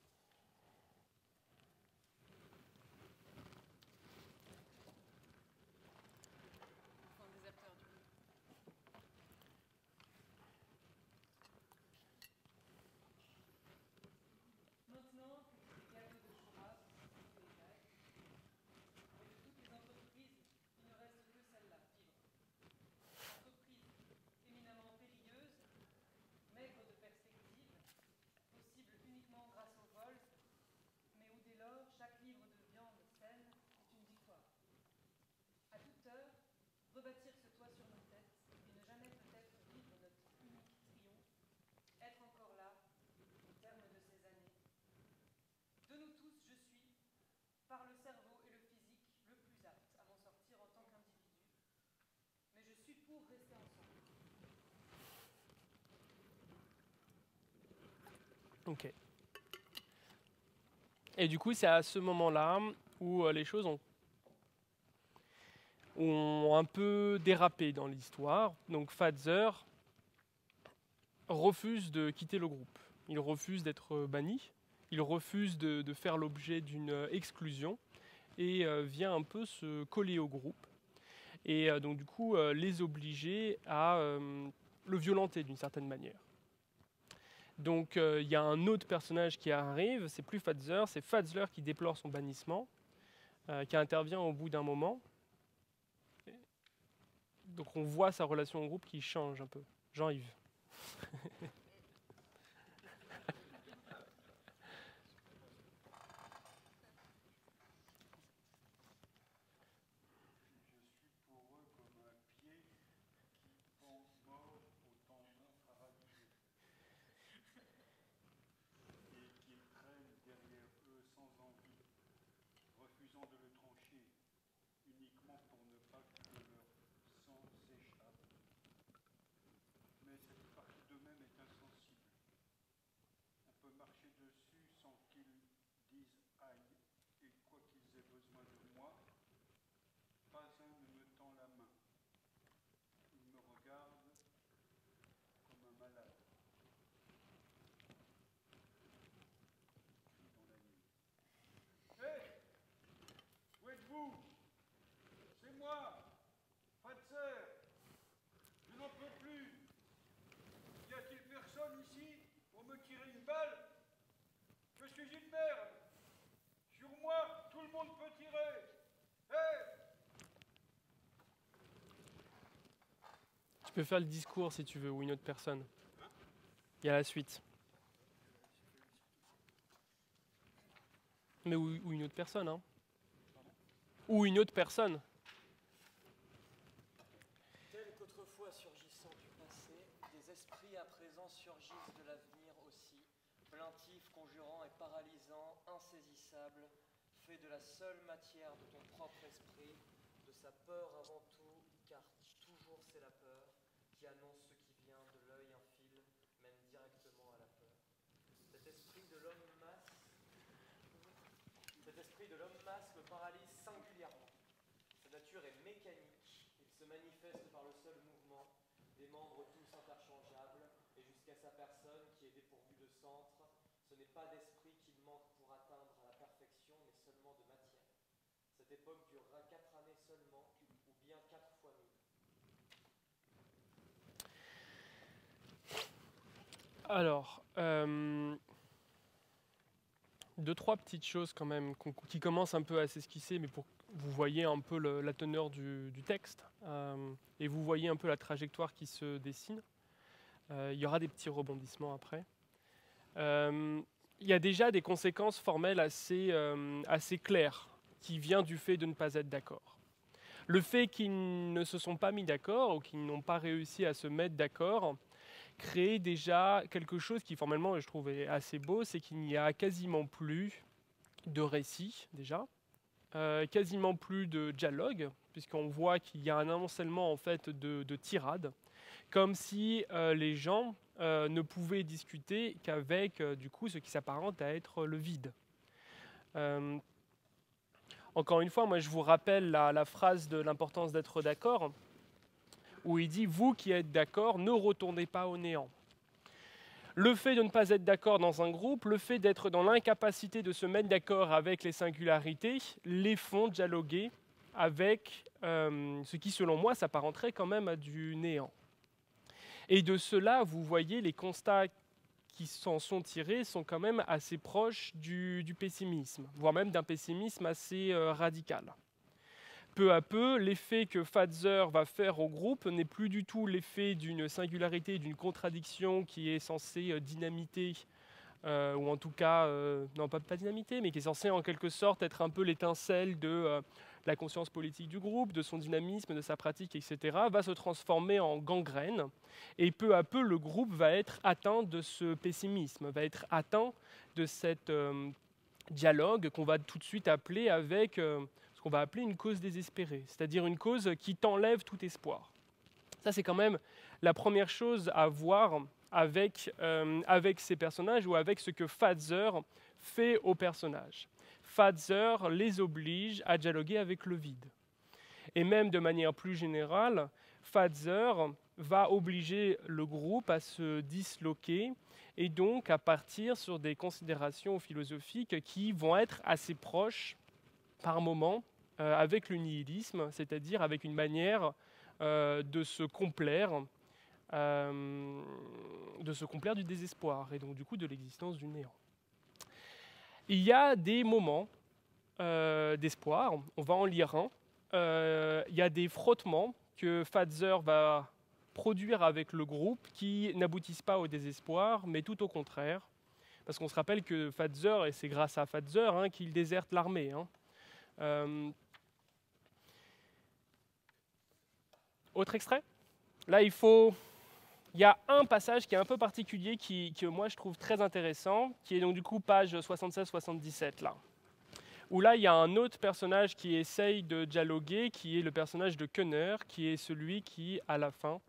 Rebâtir ce toit sur nos têtes et ne jamais peut-être vivre notre unique triomphe, être encore là au terme de ces années. De nous tous, je suis, par le cerveau et le physique, le plus apte à m'en sortir en tant qu'individu, mais je suis pour rester ensemble. Ok. Et du coup, c'est à ce moment-là où euh, les choses ont ont un peu dérapé dans l'histoire. Donc Fadzer refuse de quitter le groupe. Il refuse d'être banni. Il refuse de, de faire l'objet d'une exclusion et euh, vient un peu se coller au groupe. Et euh, donc du coup, euh, les obliger à euh, le violenter d'une certaine manière. Donc il euh, y a un autre personnage qui arrive, c'est plus Fadzer, c'est Fadzer qui déplore son bannissement, euh, qui intervient au bout d'un moment. Donc on voit sa relation au groupe qui change un peu. Jean-Yves. me tirez une balle, je suis une merde. Sur moi, tout le monde peut tirer. Hé! Tu peux faire le discours si tu veux, ou une autre personne. Il y a la suite. Mais ou, ou une autre personne, hein. Ou une autre personne. Tel qu'autrefois surgissant du passé, des esprits à présent surgissent de l'avenir aussi, plaintifs, conjurants et paralysants, insaisissables, faits de la seule matière de ton propre esprit, de sa peur avant tout, car toujours c'est la peur, qui annonce ce qui vient de l'œil infile, mène directement à la peur. Cet esprit de l'homme masse, cet esprit de l'homme masse me paralyse singulièrement. Sa nature est mécanique, il se manifeste par le seul mouvement, des membres tous interchangeables, et jusqu'à sa personne qui est dépourvue de centre, ce n'est pas d'esprit qu'il manque pour atteindre à la perfection, mais seulement de matière. Cette époque durera quatre années seulement, ou bien quatre fois mille. Alors, euh, deux, trois petites choses quand même qu'on- qui commencent un peu à s'esquisser, mais pour que vous voyez un peu le- la teneur du, du texte, euh, et vous voyez un peu la trajectoire qui se dessine. Euh, il y aura des petits rebondissements après. Euh, il y a déjà des conséquences formelles assez, euh, assez claires, qui viennent du fait de ne pas être d'accord. Le fait qu'ils ne se sont pas mis d'accord, ou qu'ils n'ont pas réussi à se mettre d'accord, crée déjà quelque chose qui formellement je trouve est assez beau, c'est qu'il n'y a quasiment plus de récits déjà, euh, quasiment plus de dialogue, puisqu'on voit qu'il y a un amoncellement en fait de, de tirades, comme si euh, les gens euh, ne pouvaient discuter qu'avec euh, du coup ce qui s'apparente à être le vide. Euh, encore une fois, moi je vous rappelle la, la phrase de l'importance d'être d'accord, où il dit « Vous qui êtes d'accord, ne retournez pas au néant ». Le fait de ne pas être d'accord dans un groupe, le fait d'être dans l'incapacité de se mettre d'accord avec les singularités, les font dialoguer avec euh, ce qui, selon moi, s'apparenterait quand même à du néant. Et de cela, vous voyez, les constats qui s'en sont tirés sont quand même assez proches du, du pessimisme, voire même d'un pessimisme assez euh, radical. Peu à peu, l'effet que Pfazer va faire au groupe n'est plus du tout l'effet d'une singularité, d'une contradiction qui est censée euh, dynamiter, euh, ou en tout cas, euh, non pas, pas dynamiter, mais qui est censée en quelque sorte être un peu l'étincelle de euh, la conscience politique du groupe, de son dynamisme, de sa pratique, et cetera, va se transformer en gangrène. Et peu à peu, le groupe va être atteint de ce pessimisme, va être atteint de cet euh, dialogue qu'on va tout de suite appeler avec... Euh, qu'on va appeler une cause désespérée, c'est-à-dire une cause qui t'enlève tout espoir. Ça, c'est quand même la première chose à voir avec, euh, avec ces personnages ou avec ce que Pfazer fait aux personnages. Pfazer les oblige à dialoguer avec le vide. Et même de manière plus générale, Pfazer va obliger le groupe à se disloquer et donc à partir sur des considérations philosophiques qui vont être assez proches par moment euh, avec le nihilisme, c'est-à-dire avec une manière euh, de se complaire, euh, de se complaire du désespoir et donc du coup de l'existence du néant. Il y a des moments euh, d'espoir, on va en lire un. Euh, il y a des frottements que Pfazer va produire avec le groupe qui n'aboutissent pas au désespoir, mais tout au contraire. Parce qu'on se rappelle que Pfazer, et c'est grâce à Pfazer hein, qu'il déserte l'armée. Hein. Euh, autre extrait. Là, il faut. Il y a un passage qui est un peu particulier qui, que moi je trouve très intéressant, qui est donc du coup page soixante-seize soixante-dix-sept là. Où là, il y a un autre personnage qui essaye de dialoguer, qui est le personnage de Könner, qui est celui qui, à la fin,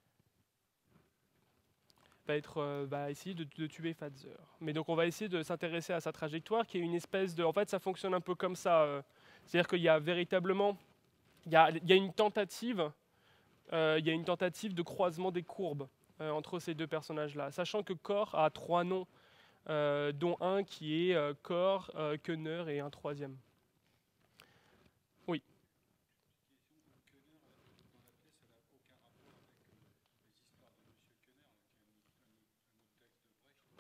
va, être, euh, va essayer de, de tuer Pfazer. Mais donc on va essayer de s'intéresser à sa trajectoire, qui est une espèce de... En fait, ça fonctionne un peu comme ça. Euh, c'est-à-dire qu'il y a véritablement... Il y a, il y a une tentative... Euh, il y a une tentative de croisement des courbes euh, entre ces deux personnages-là, sachant que Kor a trois noms, euh, dont un qui est euh, Kor, euh, Könner et un troisième. Oui.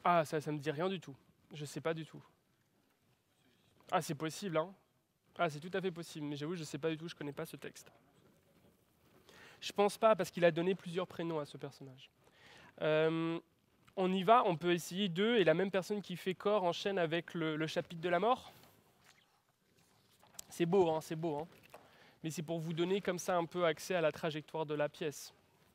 Ah, ça, ça me dit rien du tout. Je sais pas du tout. Ah, c'est possible, hein. Ah, c'est tout à fait possible, mais j'avoue, je sais pas du tout, je connais pas ce texte. Je pense pas, parce qu'il a donné plusieurs prénoms à ce personnage. Euh, on y va, on peut essayer deux, et la même personne qui fait corps enchaîne avec le, le chapitre de la mort. C'est beau, hein, c'est beau, hein. Mais c'est pour vous donner comme ça un peu accès à la trajectoire de la pièce.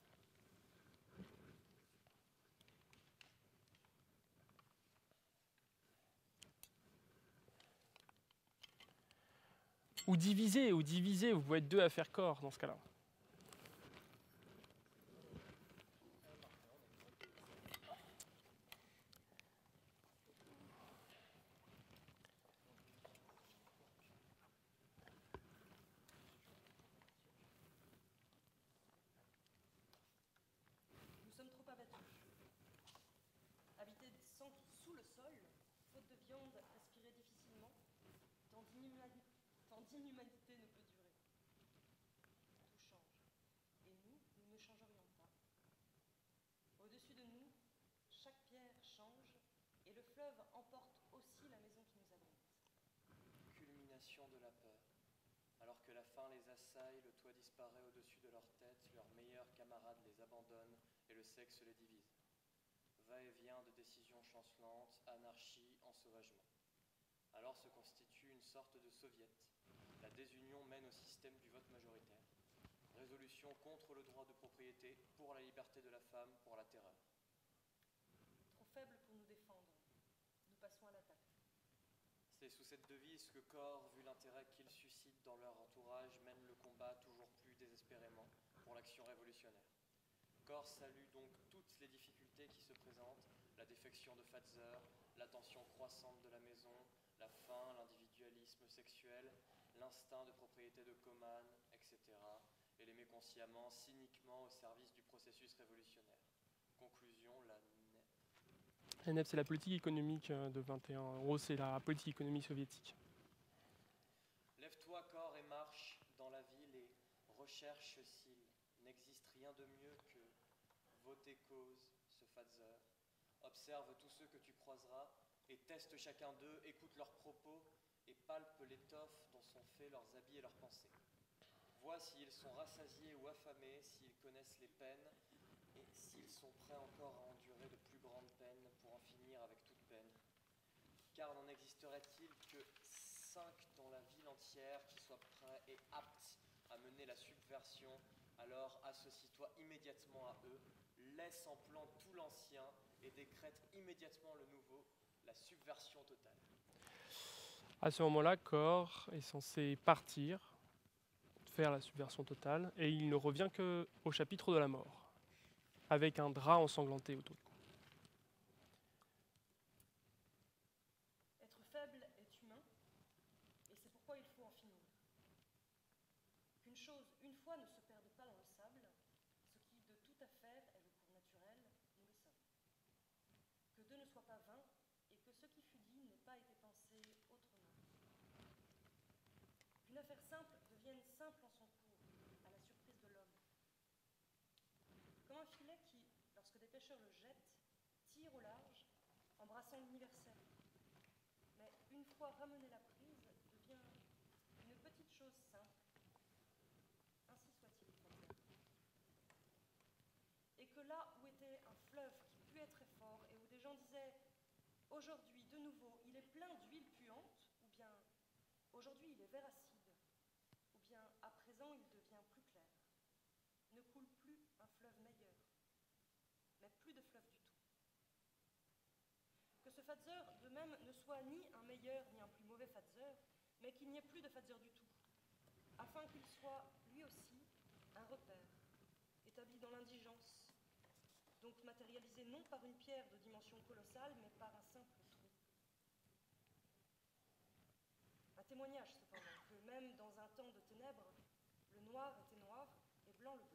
Ou diviser, ou diviser, vous pouvez être deux à faire corps dans ce cas-là. Nous sommes trop abattus. Habités sans- sous le sol, faute de viande respirée difficilement, tant d'inhumani- tant d'inhumanité ne peut durer. Tout change. Et nous, nous ne changerions pas. Au-dessus de nous, chaque pierre change, et le fleuve emporte aussi la maison qui nous abrite. Culmination de la peur. Alors que la faim les assaille, le toit disparaît au-dessus de leur tête, leurs meilleurs camarades les abandonnent et le sexe les divise. Va-et-vient de décisions chancelantes, anarchie, ensauvagement. Alors se constitue une sorte de soviet. La désunion mène au système du vote majoritaire. Résolution contre le droit de propriété, pour la liberté de la femme, pour la terreur. Trop faibles pour nous défendre, nous passons à l'attaque. C'est sous cette devise que Corps, vu l'intérêt qu'il suscite dans leur entourage, mène le combat toujours plus désespérément pour l'action révolutionnaire. Corps salue donc toutes les difficultés qui se présentent, la défection de Fatzer, la tension croissante de la maison, la faim, l'individualisme sexuel, l'instinct de propriété de Coman, et cetera, et les met consciemment, cyniquement au service du processus révolutionnaire. Conclusion, la N E P. La N E P, c'est la politique économique de vingt et un. En gros, c'est la politique économique soviétique. Lève-toi, Corps, et marche dans la ville et recherche s'il n'existe rien de mieux que voter cause, ce Fatzer. Observe tous ceux que tu croiseras et teste chacun d'eux, écoute leurs propos et palpe l'étoffe dont sont faits leurs habits et leurs pensées. Vois s'ils sont rassasiés ou affamés, s'ils connaissent les peines et s'ils sont prêts encore à endurer de plus grandes peines pour en finir avec toute peine. Car n'en existerait-il que cinq dans la ville entière qui soient prêts et aptes à mener la subversion, alors associe-toi immédiatement à eux, laisse en plan tout l'ancien et décrète immédiatement le nouveau, la subversion totale. À ce moment-là, Corps est censé partir, faire la subversion totale, et il ne revient qu'au chapitre de la mort, avec un drap ensanglanté autour du cou. Être faible est humain, et c'est pourquoi il faut en finir. Qu'une chose, une fois, ne se perde pas dans le sable, ce qui de toute affaire est le cours naturel, nous le savons. Que deux ne soient pas vains, et que ce qui fut dit n'ait pas été pensé autrement. Qu'une affaire simple devienne simple en son cours, à la surprise de l'homme. Comme un filet qui, lorsque des pêcheurs le jettent, tire au large, embrassant l'universel. Mais une fois ramenée la prise, devient une petite chose simple. Ainsi soit-il, Fatzer. Et que là où était un fleuve qui put être très fort, et où des gens disaient « Aujourd'hui, de nouveau, il est plein d'huile puante », ou bien « Aujourd'hui, il est vert acide », ou bien « À présent, il devient plus clair », ne coule plus un fleuve meilleur, mais plus de fleuve du tout. Que ce Fatzer, de même, ne soit ni un meilleur ni un plus mauvais Fatzer, mais qu'il n'y ait plus de Fatzer du tout, afin qu'il soit, lui aussi, un repère, établi dans l'indigence, donc matérialisé non par une pierre de dimension colossale, mais par un simple trou. Un témoignage, cependant, que même dans un temps de ténèbres, le noir était noir et blanc le blanc.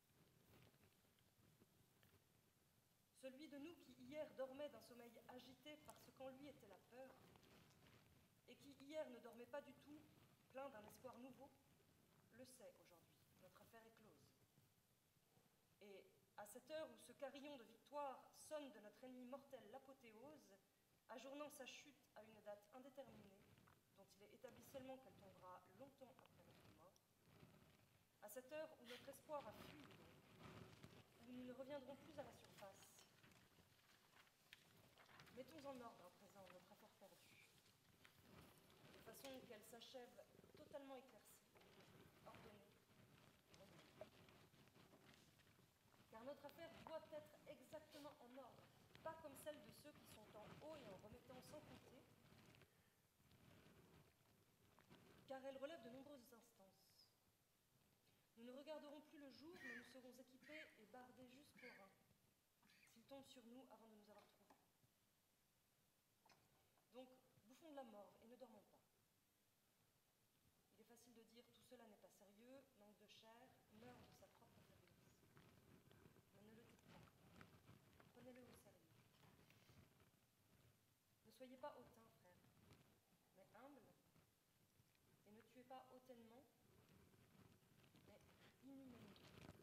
Celui de nous qui hier dormait d'un sommeil agité parce qu'en lui était la peur, et qui hier ne dormait pas du tout, plein d'un espoir nouveau, le sait aujourd'hui, notre affaire est close. Et à cette heure où ce carillon de victoire sonne de notre ennemi mortel l'apothéose, ajournant sa chute à une date indéterminée, dont il est établi seulement qu'elle tombera longtemps après notre mort, à cette heure où notre espoir a fui, où nous ne reviendrons plus à la surface, mettons en ordre à présent notre affaire perdue, de façon qu'elle s'achève totalement éclaircie, ordonnée, résumée. Car notre affaire doit être exactement en ordre, pas comme celle de ceux qui sont en haut et en remettant sans compter, car elle relève de nombreuses instances. Nous ne regarderons plus le jour, mais nous serons équipés et bardés jusqu'au rein, s'il tombe sur nous avant de nous avoir trouvés. Donc, bouffons de la morve et ne dormons pas. Il est facile de dire tout cela n'est pas sérieux, manque de chair, meurt de sa propre faiblesse. Mais ne le dites pas. Prenez-le au sérieux. Ne soyez pas hautain, frère, mais humble, et ne tuez pas hautainement, mais inhumainement.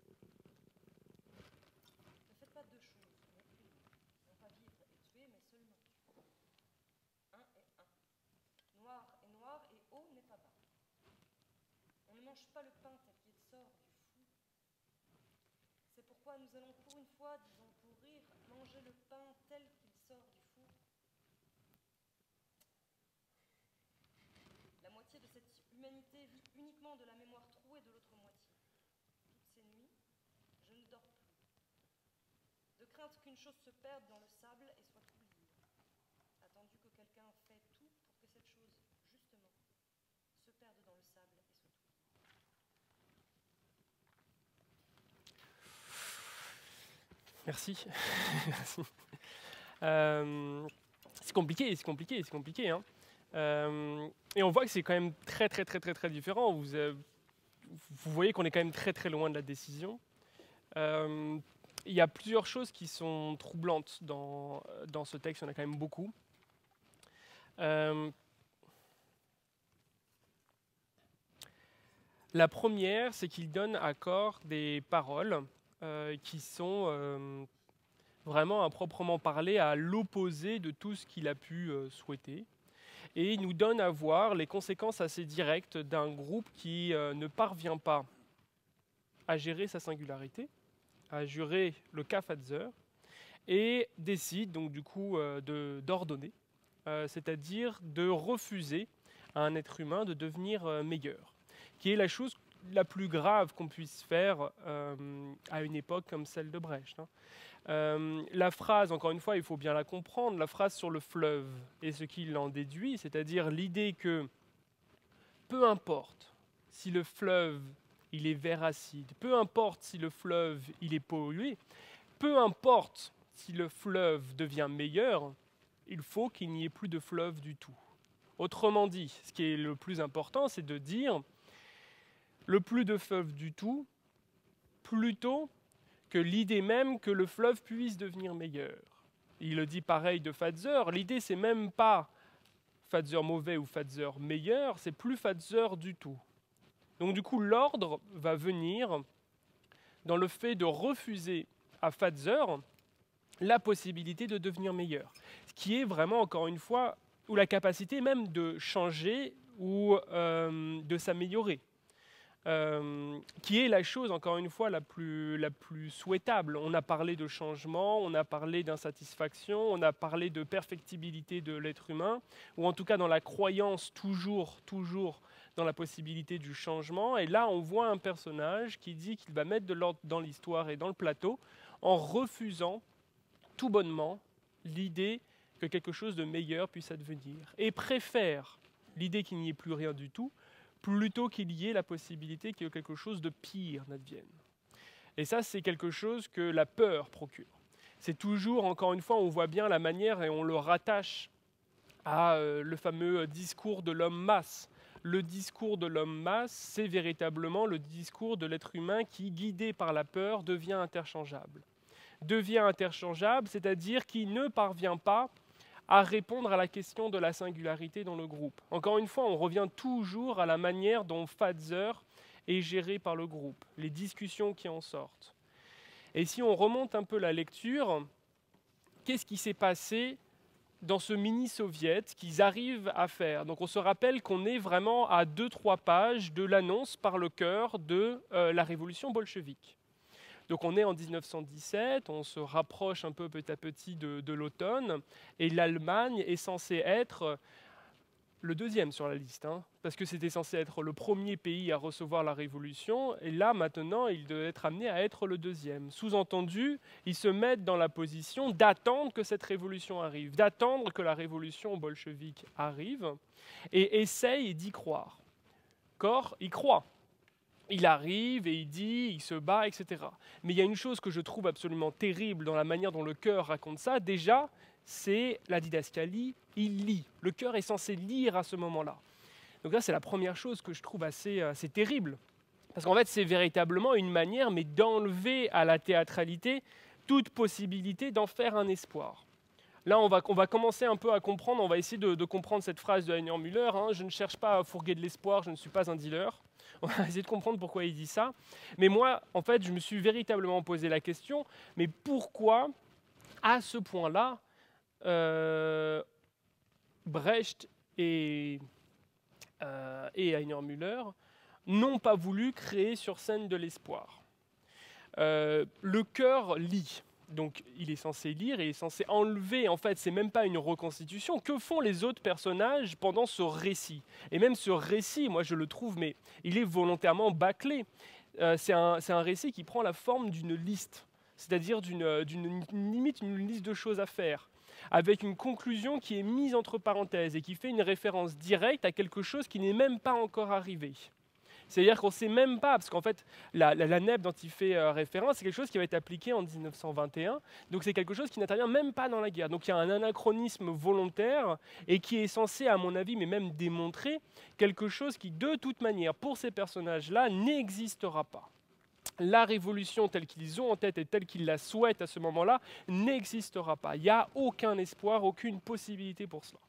Ne faites pas deux choses, mais une. Non pas vivre et tuer, mais seulement tuer. Un et un. Noir est noir et haut n'est pas bas. On ne mange pas le pain tel qu'il sort du fou. C'est pourquoi nous allons pour une fois, disons pour rire, manger le pain tel qu'il sort du four. La moitié de cette humanité vit uniquement de la mémoire trouée de l'autre moitié. Toutes ces nuits, je ne dors plus, de crainte qu'une chose se perde dans le sable et soit oubliée, attendu que quelqu'un fait tout pour que cette chose, justement, se perde dans le sable et soit oubliée. Merci. Merci. Euh, c'est compliqué, c'est compliqué, c'est compliqué. Hein. Euh, et on voit que c'est quand même très, très, très, très, très différent. Vous, euh, vous voyez qu'on est quand même très, très loin de la décision. Euh, il y a plusieurs choses qui sont troublantes dans, dans ce texte. Il y en a quand même beaucoup. Euh, la première, c'est qu'il donne à corps des paroles euh, qui sont euh, vraiment à proprement parler à l'opposé de tout ce qu'il a pu euh, souhaiter. Et il nous donne à voir les conséquences assez directes d'un groupe qui euh, ne parvient pas à gérer sa singularité, à gérer le cas Fatzer, et décide donc du coup euh, de, d'ordonner, euh, c'est-à-dire de refuser à un être humain de devenir euh, meilleur, qui est la chose la plus grave qu'on puisse faire euh, à une époque comme celle de Brecht. Hein. Euh, la phrase, encore une fois, il faut bien la comprendre, la phrase sur le fleuve et ce qu'il en déduit, c'est-à-dire l'idée que peu importe si le fleuve il est vert acide, peu importe si le fleuve il est pollué, peu importe si le fleuve devient meilleur, il faut qu'il n'y ait plus de fleuve du tout. Autrement dit, ce qui est le plus important, c'est de dire le plus de fleuve du tout, plutôt que l'idée même que le fleuve puisse devenir meilleur. Il le dit pareil de Fatzer, l'idée c'est même pas Fatzer mauvais ou Fatzer meilleur, c'est plus Fatzer du tout. Donc du coup l'ordre va venir dans le fait de refuser à Fatzer la possibilité de devenir meilleur. Ce qui est vraiment encore une fois, ou la capacité même de changer ou euh, de s'améliorer. Euh, qui est la chose, encore une fois, la plus, la plus souhaitable. On a parlé de changement, on a parlé d'insatisfaction, on a parlé de perfectibilité de l'être humain, ou en tout cas dans la croyance toujours, toujours dans la possibilité du changement. Et là, on voit un personnage qui dit qu'il va mettre de l'ordre dans l'histoire et dans le plateau en refusant tout bonnement l'idée que quelque chose de meilleur puisse advenir, et préfère l'idée qu'il n'y ait plus rien du tout, plutôt qu'il y ait la possibilité que quelque chose de pire n'advienne. Et ça, c'est quelque chose que la peur procure. C'est toujours, encore une fois, on voit bien la manière et on le rattache à euh, le fameux discours de l'homme masse. Le discours de l'homme masse, c'est véritablement le discours de l'être humain qui, guidé par la peur, devient interchangeable. Devient interchangeable, c'est-à-dire qu'il ne parvient pas à répondre à la question de la singularité dans le groupe. Encore une fois, on revient toujours à la manière dont Fatzer est géré par le groupe, les discussions qui en sortent. Et si on remonte un peu la lecture, qu'est-ce qui s'est passé dans ce mini-soviet qu'ils arrivent à faire? Donc on se rappelle qu'on est vraiment à deux trois pages de l'annonce par le cœur de euh, la révolution bolchevique. Donc on est en mille neuf cent dix-sept, on se rapproche un peu petit à petit de, de l'automne, et l'Allemagne est censée être le deuxième sur la liste, hein, parce que c'était censé être le premier pays à recevoir la révolution, et là maintenant il devait être amené à être le deuxième. Sous-entendu, ils se mettent dans la position d'attendre que cette révolution arrive, d'attendre que la révolution bolchevique arrive, et essayent d'y croire. Cor, il croit. Il arrive et il dit, il se bat, et cetera. Mais il y a une chose que je trouve absolument terrible dans la manière dont le chœur raconte ça. Déjà, c'est la didascalie, il lit. Le chœur est censé lire à ce moment-là. Donc là, c'est la première chose que je trouve assez, assez terrible. Parce qu'en fait, c'est véritablement une manière, mais d'enlever à la théâtralité toute possibilité d'en faire un espoir. Là, on va, on va commencer un peu à comprendre, on va essayer de, de comprendre cette phrase de Heiner Müller, hein, je ne cherche pas à fourguer de l'espoir, je ne suis pas un dealer. On va essayer de comprendre pourquoi il dit ça. Mais moi, en fait, je me suis véritablement posé la question, mais pourquoi, à ce point-là, euh, Brecht et, euh, et Heiner Müller n'ont pas voulu créer sur scène de l'espoir? euh, Le chœur lit. Donc il est censé lire et il est censé enlever, en fait, c'est même pas une reconstitution. Que font les autres personnages pendant ce récit? Et même ce récit, moi je le trouve, mais il est volontairement bâclé. Euh, c'est un, c'est un récit qui prend la forme d'une liste, c'est-à-dire d'une, d'une limite une liste de choses à faire, avec une conclusion qui est mise entre parenthèses et qui fait une référence directe à quelque chose qui n'est même pas encore arrivé. C'est-à-dire qu'on ne sait même pas, parce qu'en fait, la, la, la N E P dont il fait euh, référence, c'est quelque chose qui va être appliqué en mille neuf cent vingt et un, donc c'est quelque chose qui n'intervient même pas dans la guerre. Donc il y a un anachronisme volontaire et qui est censé, à mon avis, mais même démontrer quelque chose qui, de toute manière, pour ces personnages-là, n'existera pas. La révolution telle qu'ils ont en tête et telle qu'ils la souhaitent à ce moment-là n'existera pas. Il n'y a aucun espoir, aucune possibilité pour cela.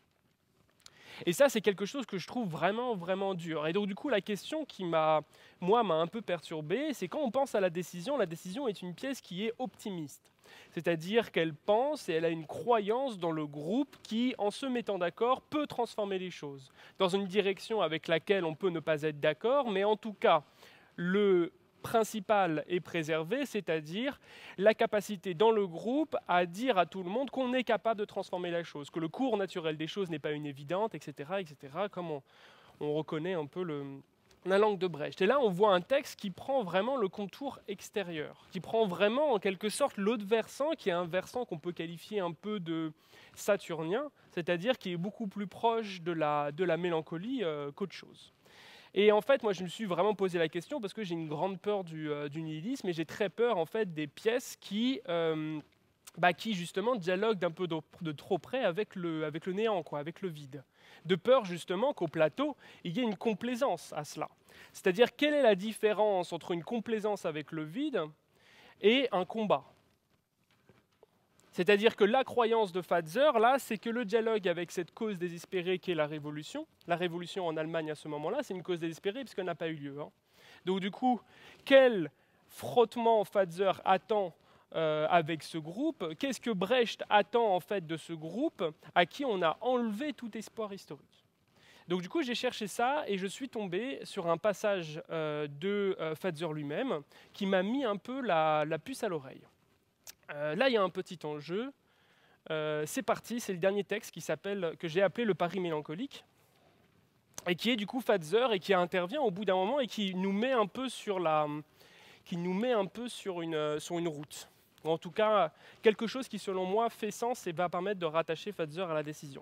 Et ça, c'est quelque chose que je trouve vraiment, vraiment dur. Et donc, du coup, la question qui m'a, moi, m'a un peu perturbé, c'est quand on pense à la décision, la décision est une pièce qui est optimiste. C'est-à-dire qu'elle pense et elle a une croyance dans le groupe qui, en se mettant d'accord, peut transformer les choses. Dans une direction avec laquelle on peut ne pas être d'accord, mais en tout cas, le principal est préservé, c'est-à-dire la capacité dans le groupe à dire à tout le monde qu'on est capable de transformer la chose, que le cours naturel des choses n'est pas une évidente, et cetera, et cetera, comme on, on reconnaît un peu le, la langue de Brecht. Et là, on voit un texte qui prend vraiment le contour extérieur, qui prend vraiment, en quelque sorte, l'autre versant, qui est un versant qu'on peut qualifier un peu de saturnien, c'est-à-dire qui est beaucoup plus proche de la, de la mélancolie euh, qu'autre chose. Et en fait, moi, je me suis vraiment posé la question parce que j'ai une grande peur du, euh, du nihilisme et j'ai très peur, en fait, des pièces qui, euh, bah, qui justement, dialoguent d'un peu de, de trop près avec le, avec le néant, quoi, avec le vide. De peur, justement, qu'au plateau, il y ait une complaisance à cela. C'est-à-dire, quelle est la différence entre une complaisance avec le vide et un combat ? C'est-à-dire que la croyance de Pfizer, là, c'est que le dialogue avec cette cause désespérée qu'est la révolution, la révolution en Allemagne à ce moment-là, c'est une cause désespérée puisqu'elle n'a pas eu lieu. Hein. Donc du coup, quel frottement Pfizer attend euh, avec ce groupe? Qu'est-ce que Brecht attend en fait de ce groupe à qui on a enlevé tout espoir historique? Donc du coup, j'ai cherché ça et je suis tombé sur un passage euh, de euh, Pfizer lui-même qui m'a mis un peu la, la puce à l'oreille. Euh, là, il y a un petit enjeu. Euh, c'est parti, c'est le dernier texte qui s'appelle, que j'ai appelé le Paris mélancolique, et qui est du coup Pfizer et qui intervient au bout d'un moment et qui nous met un peu sur la, qui nous met un peu sur une, sur une route. Ou en tout cas, quelque chose qui, selon moi, fait sens et va permettre de rattacher Pfizer à la décision.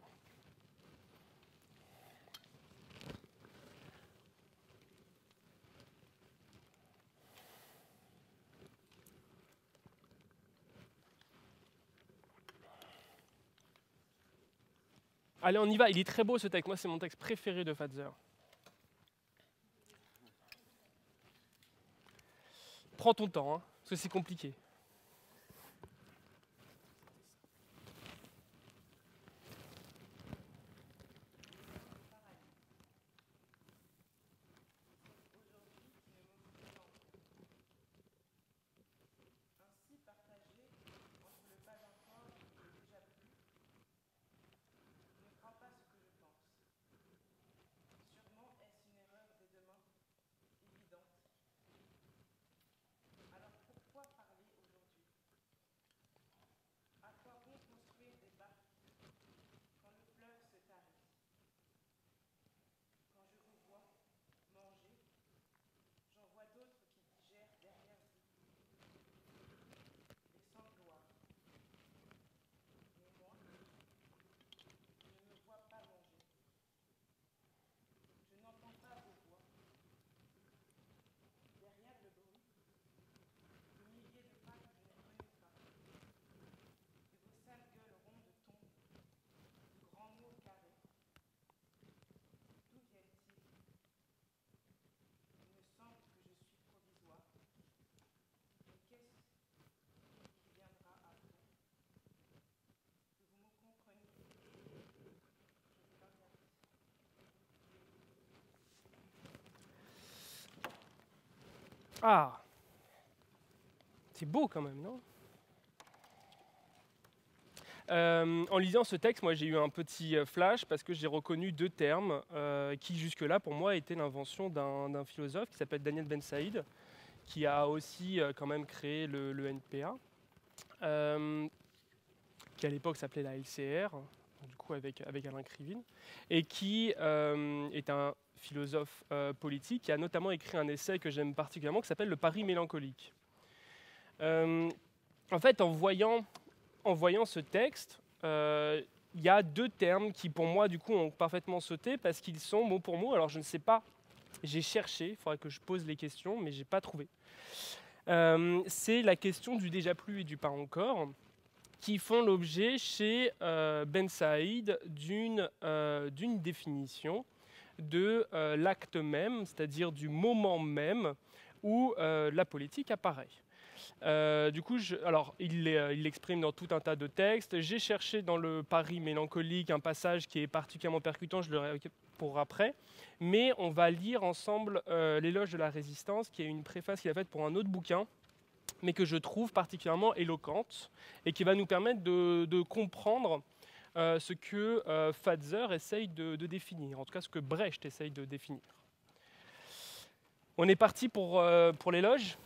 Allez, on y va. Il est très beau ce texte. Moi, c'est mon texte préféré de Pfizer. Prends ton temps, hein, parce que c'est compliqué. Ainsi Ah, c'est beau quand même, non? Euh, en lisant ce texte, moi j'ai eu un petit flash parce que j'ai reconnu deux termes euh, qui jusque-là pour moi étaient l'invention d'un d'un philosophe qui s'appelle Daniel Ben Saïd, qui a aussi euh, quand même créé le, le N P A, euh, qui à l'époque s'appelait la L C R, du coup avec, avec Alain Krivine, et qui euh, est un philosophe euh, politique qui a notamment écrit un essai que j'aime particulièrement qui s'appelle Le Paris mélancolique. Euh, en fait, en voyant En voyant ce texte, euh, il y a deux termes qui, pour moi, du coup, ont parfaitement sauté parce qu'ils sont mot pour mot. Alors, je ne sais pas, j'ai cherché, il faudrait que je pose les questions, mais je n'ai pas trouvé. Euh, c'est la question du déjà plus et du pas encore, qui font l'objet chez euh, Ben Saïd d'une euh, d'une définition de euh, l'acte même, c'est-à-dire du moment même où euh, la politique apparaît. Euh, du coup, je, alors, il l'exprime dans tout un tas de textes. J'ai cherché dans le Paris mélancolique un passage qui est particulièrement percutant, je le réécris pour après. Mais on va lire ensemble euh, L'éloge de la résistance, qui est une préface qu'il a faite pour un autre bouquin, mais que je trouve particulièrement éloquente et qui va nous permettre de, de comprendre euh, ce que euh, Pfatzer essaye de, de définir, en tout cas ce que Brecht essaye de définir. On est parti pour, euh, pour l'éloge.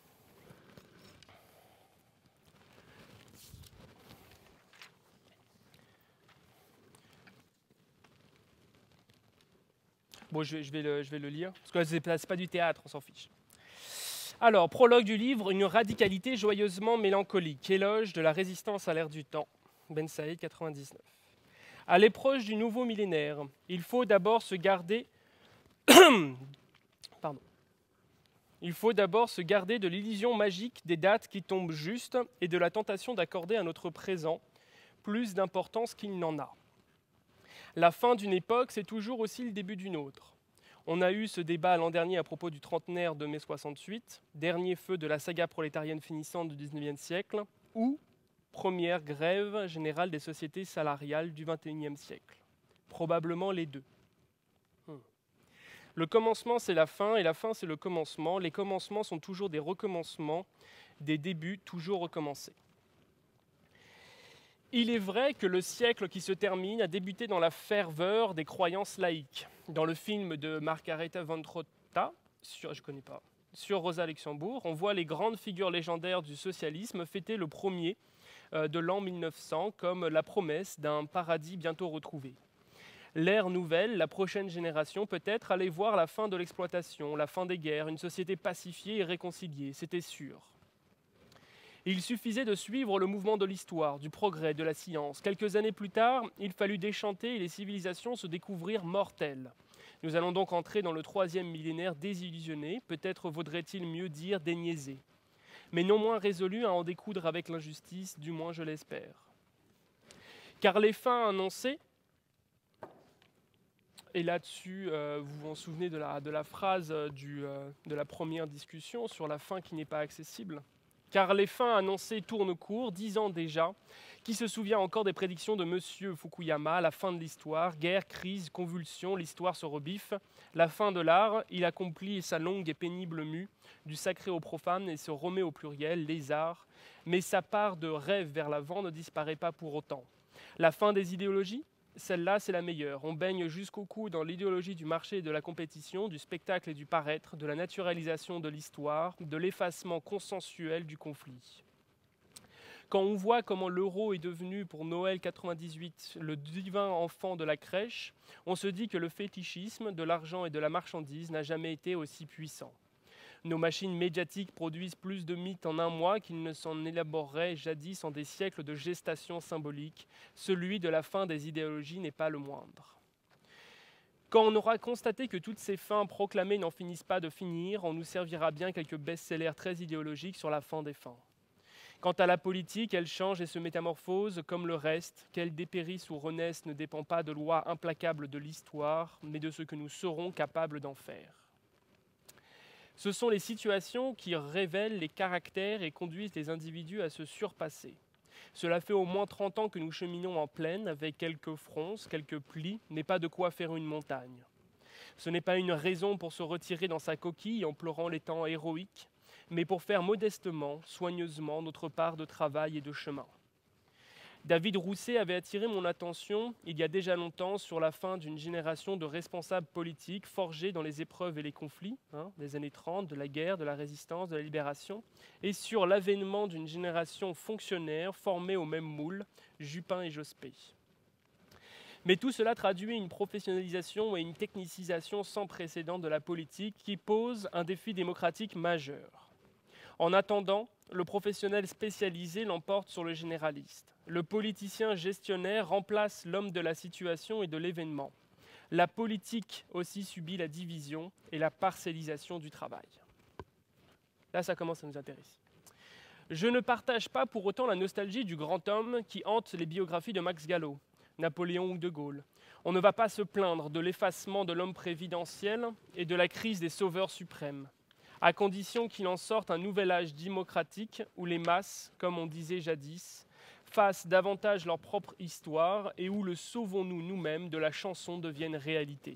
Bon, je vais, je vais, le, je vais le lire, parce que c'est pas, c'est pas du théâtre, on s'en fiche. Alors, prologue du livre, une radicalité joyeusement mélancolique, éloge de la résistance à l'ère du temps, Ben Saïd, quatre-vingt-dix-neuf. À l'approche du nouveau millénaire, il faut d'abord se garder... Pardon. Il faut d'abord se garder de l'illusion magique des dates qui tombent juste et de la tentation d'accorder à notre présent plus d'importance qu'il n'en a. La fin d'une époque, c'est toujours aussi le début d'une autre. On a eu ce débat l'an dernier à propos du trentenaire de mai soixante-huit, dernier feu de la saga prolétarienne finissante du dix-neuvième siècle, ou première grève générale des sociétés salariales du vingt et unième siècle. Probablement les deux. Hmm. Le commencement, c'est la fin, et la fin, c'est le commencement. Les commencements sont toujours des recommencements, des débuts toujours recommencés. Il est vrai que le siècle qui se termine a débuté dans la ferveur des croyances laïques. Dans le film de Margaretha von Trotta, sur, je connais pas, sur Rosa Luxembourg, on voit les grandes figures légendaires du socialisme fêter le premier euh, de l'an mille neuf cents comme la promesse d'un paradis bientôt retrouvé. L'ère nouvelle, la prochaine génération, peut-être allait voir la fin de l'exploitation, la fin des guerres, une société pacifiée et réconciliée, c'était sûr. Il suffisait de suivre le mouvement de l'histoire, du progrès, de la science. Quelques années plus tard, il fallut déchanter et les civilisations se découvrir mortelles. Nous allons donc entrer dans le troisième millénaire désillusionné, peut-être vaudrait-il mieux dire déniaisé, mais non moins résolu à en découdre avec l'injustice, du moins je l'espère. Car les fins annoncées, et là-dessus, euh, vous vous souvenez de la, de la phrase du, euh, de la première discussion sur la fin qui n'est pas accessible. Car les fins annoncées tournent court, dix ans déjà. Qui se souvient encore des prédictions de Monsieur Fukuyama, la fin de l'histoire, guerre, crise, convulsion, l'histoire se rebiffe. La fin de l'art, il accomplit sa longue et pénible mue, du sacré au profane et se remet au pluriel, les arts. Mais sa part de rêve vers l'avant ne disparaît pas pour autant. La fin des idéologies, celle-là, c'est la meilleure. On baigne jusqu'au cou dans l'idéologie du marché et de la compétition, du spectacle et du paraître, de la naturalisation de l'histoire, de l'effacement consensuel du conflit. Quand on voit comment l'euro est devenu pour Noël quatre-vingt-dix-huit le divin enfant de la crèche, on se dit que le fétichisme de l'argent et de la marchandise n'a jamais été aussi puissant. Nos machines médiatiques produisent plus de mythes en un mois qu'ils ne s'en élaboreraient jadis en des siècles de gestation symbolique. Celui de la fin des idéologies n'est pas le moindre. Quand on aura constaté que toutes ces fins proclamées n'en finissent pas de finir, on nous servira bien quelques best-sellers très idéologiques sur la fin des fins. Quant à la politique, elle change et se métamorphose comme le reste. Qu'elle dépérisse ou renaisse ne dépend pas de lois implacables de l'histoire, mais de ce que nous serons capables d'en faire. Ce sont les situations qui révèlent les caractères et conduisent les individus à se surpasser. Cela fait au moins trente ans que nous cheminons en plaine, avec quelques fronces, quelques plis, mais pas de quoi faire une montagne. Ce n'est pas une raison pour se retirer dans sa coquille en pleurant les temps héroïques, mais pour faire modestement, soigneusement notre part de travail et de chemin. David Rousset avait attiré mon attention il y a déjà longtemps sur la fin d'une génération de responsables politiques forgés dans les épreuves et les conflits, hein, des années trente, de la guerre, de la résistance, de la libération, et sur l'avènement d'une génération fonctionnaire formée au même moule, Juppin et Jospé. Mais tout cela traduit une professionnalisation et une technicisation sans précédent de la politique qui pose un défi démocratique majeur. En attendant, le professionnel spécialisé l'emporte sur le généraliste. Le politicien gestionnaire remplace l'homme de la situation et de l'événement. La politique aussi subit la division et la parcellisation du travail. Là, ça commence à nous intéresser. Je ne partage pas pour autant la nostalgie du grand homme qui hante les biographies de Max Gallo, Napoléon ou De Gaulle. On ne va pas se plaindre de l'effacement de l'homme prévidentiel et de la crise des sauveurs suprêmes, à condition qu'il en sorte un nouvel âge démocratique où les masses, comme on disait jadis, fassent davantage leur propre histoire et où le sauvons-nous nous-mêmes de la chanson devienne réalité.